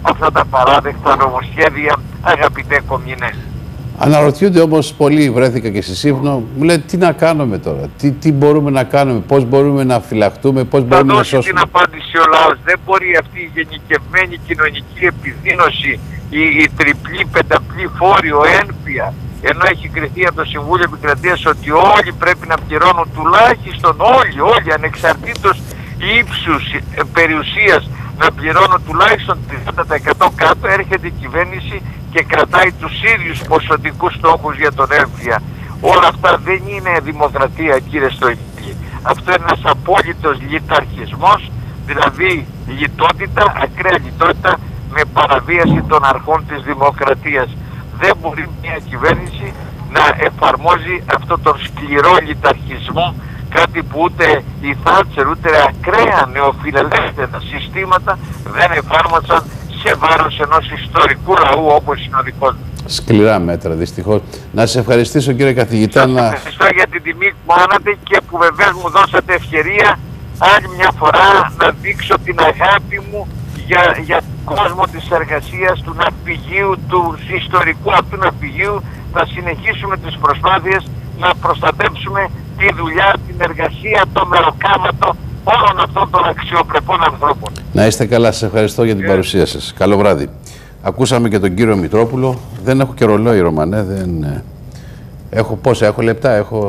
αυτά τα παράδεκτα νομοσχέδια, αγαπητέ Κομινέ.
Αναρωτιούνται όμως πολλοί, βρέθηκα και στη Σύμφωνο, μου λένε τι να κάνουμε τώρα, τι μπορούμε να κάνουμε, πώς μπορούμε να φυλαχτούμε, πώς μπορούμε να σώσουμε.
Θα δώσει την απάντηση ο λαός. Δεν μπορεί αυτή η γενικευμένη κοινωνική επιδείνωση, η τριπλή, πενταπλή φόριο, ένφια, ενώ έχει κριθεί από το Συμβούλιο Επικρατείας ότι όλοι πρέπει να πληρώνουν τουλάχιστον, όλοι ανεξαρτήτως ύψους περιουσίας, να πληρώνουν τουλάχιστον 30% κάτω, έρχεται η κυβέρνηση και κρατάει τους ίδιους ποσοτικούς στόχους για τον έμφυα. Όλα αυτά δεν είναι δημοκρατία, κύριε Στρογγύλη. Αυτό είναι ένας απόλυτος λιταρχισμός, δηλαδή λιτότητα, ακραία λιτότητα με παραβίαση των αρχών της δημοκρατίας. Δεν μπορεί μια κυβέρνηση να εφαρμόζει αυτό τον σκληρό λιταρχισμό, κάτι που ούτε η Θάτσερ ούτε ακραία νεοφιλελεύθερα συστήματα δεν εφάρμοσαν σε βάρος ενός ιστορικού λαού όπως είναι ο δικός μας.
Σκληρά μέτρα, δυστυχώς. Να σε ευχαριστήσω, κύριε καθηγητά.
Σας ευχαριστώ για την τιμή που μου άνατε και που βεβαίως μου δώσατε ευκαιρία άλλη μια φορά να δείξω την αγάπη μου για τον κόσμο της εργασίας, του ναυπηγείου, του ιστορικού αυτού ναυπηγείου. Θα συνεχίσουμε τις προσπάθειες να προστατεύσουμε τη δουλειά, την εργασία, το μεροκάματο όλων αυτών των αξιοπρεπών ανθρώπων.
Να είστε καλά, σας ευχαριστώ για την παρουσία σας. Καλό βράδυ. Ακούσαμε και τον κύριο Μητρόπουλο. Δεν έχω και ρολόι, Ρωμανέ. Έχω πόσα, έχω λεπτά,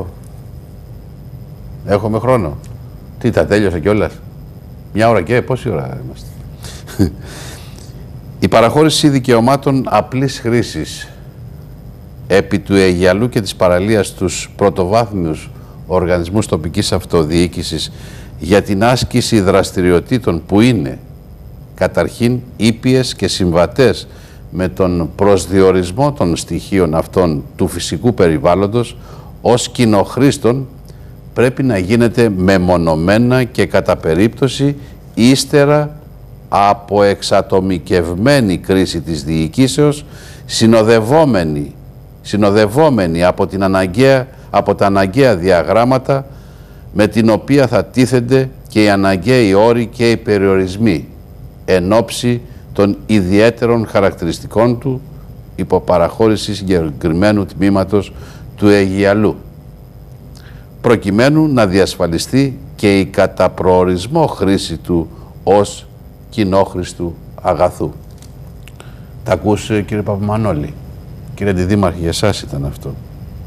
έχουμε χρόνο. Τι, τα τέλειωσα κιόλας. Μια ώρα και, πόση ώρα είμαστε. Η παραχώρηση δικαιωμάτων απλής χρήσης επί του Αιγιαλού και της παραλίας στους πρωτοβάθμιους οργανισμούς τοπικής αυτοδιοίκησης για την άσκηση δραστηριοτήτων που είναι καταρχήν ήπιες και συμβατές με τον προσδιορισμό των στοιχείων αυτών του φυσικού περιβάλλοντος ως κοινοχρήστων πρέπει να γίνεται μεμονωμένα και κατά περίπτωση ύστερα από εξατομικευμένη κρίση της διοικήσεως συνοδευόμενη από τα αναγκαία διαγράμματα με την οποία θα τίθενται και οι αναγκαίοι όροι και οι περιορισμοί εν ώψη των ιδιαίτερων χαρακτηριστικών του υπό παραχώρηση συγκεκριμένου τμήματος του Αιγιαλού, προκειμένου να διασφαλιστεί και η κατά προορισμό χρήση του ως κοινόχρηστου αγαθού. Τα ακούς, κύριε Παπαμανόλη? Κύριε Αντιδήμαρχε, για εσάς ήταν αυτό.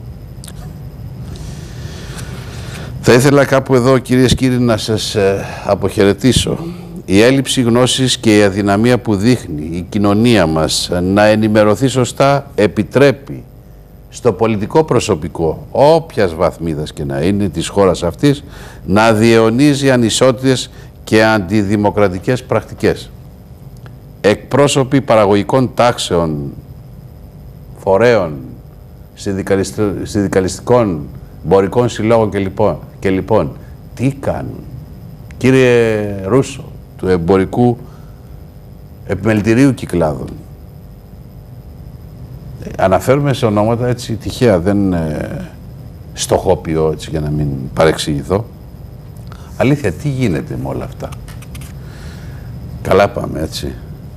Θα ήθελα κάπου εδώ, κυρίες και κύριοι, να σας αποχαιρετήσω. Η έλλειψη γνώσης και η αδυναμία που δείχνει η κοινωνία μας να ενημερωθεί σωστά επιτρέπει στο πολιτικό προσωπικό, όποιας βαθμίδας και να είναι της χώρας αυτής, να διαιωνίζει ανισότητες και αντιδημοκρατικές πρακτικές. Εκπρόσωποι παραγωγικών τάξεων, φορέων, συνδικαλιστικών, εμπορικών συλλόγων και λοιπόν, τι κάνουν? Κύριε Ρούσο, του Εμπορικού Επιμελητηρίου Κυκλάδων, αναφέρουμε σε ονόματα έτσι τυχαία, δεν στοχοποιώ έτσι για να μην παρεξηγηθώ. Αλήθεια, τι γίνεται με όλα αυτά? Καλά πάμε, έτσι.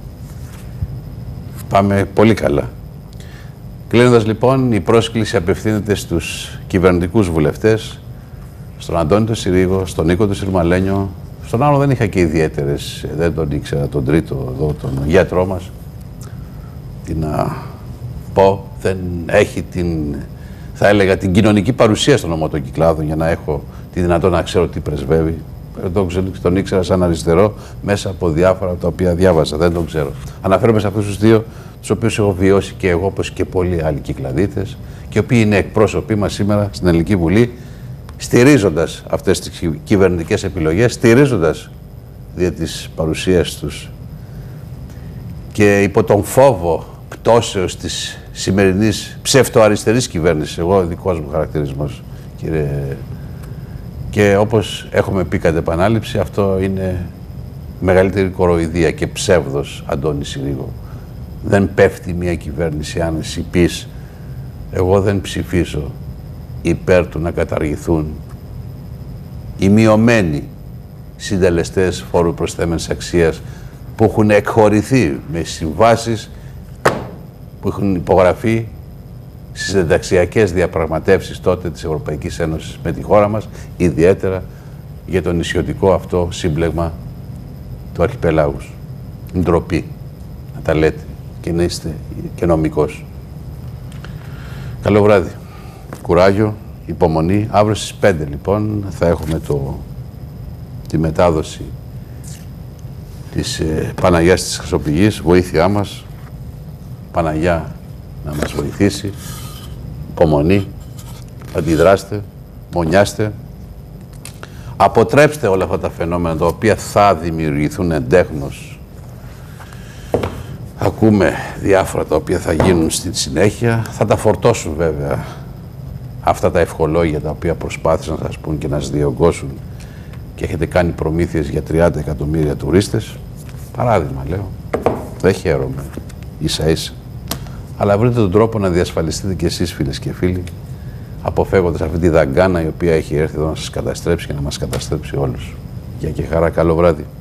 Πάμε πολύ καλά. Κλείνοντας λοιπόν, η πρόσκληση απευθύνεται στους κυβερνητικούς βουλευτές, στον Αντώνη τον Συρίγο, στον Νίκο τον Συρμαλένιο, στον άλλο δεν είχα και ιδιαίτερες, δεν τον ήξερα, τον τρίτο εδώ, τον γιατρό μας. Τι να πω, δεν έχει την, θα έλεγα, την κοινωνική παρουσία στον νομό των Κυκλάδων για να έχω τη δυνατότητα να ξέρω τι πρεσβεύει. Τον ήξερα σαν αριστερό μέσα από διάφορα τα οποία διάβαζα, δεν τον ξέρω. Αναφέρομαι σε αυτούς τους δύο, τους οποίους έχω βιώσει και εγώ, όπως και πολλοί άλλοι κυκλαδίτες, και οι οποίοι είναι εκπρόσωποι μας σήμερα στην Ελληνική Βουλή, στηρίζοντας αυτές τις κυβερνητικές επιλογές, στηρίζοντας δια της παρουσίας τους και υπό τον φόβο πτώσεως της σημερινής ψευτοαριστερής κυβέρνησης, εγώ δικός μου χαρακτηρισμός, κύριε. Και όπως έχουμε πει κατ' επανάληψη, αυτό είναι μεγαλύτερη κοροϊδία και ψεύδος, Αντώνη Συρίγο. Δεν πέφτει μια κυβέρνηση αν εσύ πεις εγώ δεν ψηφίσω υπέρ του να καταργηθούν οι μειωμένοι συντελεστές φόρου προσθέμενης αξίας που έχουν εκχωρηθεί με συμβάσεις που έχουν υπογραφεί στις ενταξιακές διαπραγματεύσεις τότε της Ευρωπαϊκής Ένωσης με τη χώρα μας, ιδιαίτερα για το νησιωτικό αυτό σύμπλεγμα του αρχιπελάγους. Ντροπή να τα λέτε και να είστε και νομικός. Καλό βράδυ. Κουράγιο, υπομονή. Αύριο στις 5 λοιπόν θα έχουμε τη μετάδοση της Παναγιάς της Χρυσοπηγής, βοήθειά μας. Παναγιά να μας βοηθήσει. Υπομονή, αντιδράστε, μονιάστε. Αποτρέψτε όλα αυτά τα φαινόμενα τα οποία θα δημιουργηθούν εντέχνως. Ακούμε διάφορα τα οποία θα γίνουν στη συνέχεια. Θα τα φορτώσουν βέβαια αυτά τα ευχολόγια τα οποία προσπάθησαν να σας πούν και να σας διωγγώσουν και έχετε κάνει προμήθειες για 30 εκατομμύρια τουρίστες. Παράδειγμα λέω. Δεν χαίρομαι. Ίσα ίσα. Αλλά βρείτε τον τρόπο να διασφαλιστείτε κι εσείς, φίλες και φίλοι, αποφεύγοντας αυτή τη δαγκάνα η οποία έχει έρθει εδώ να σας καταστρέψει και να μας καταστρέψει όλους. Γεια και χαρά, καλό βράδυ.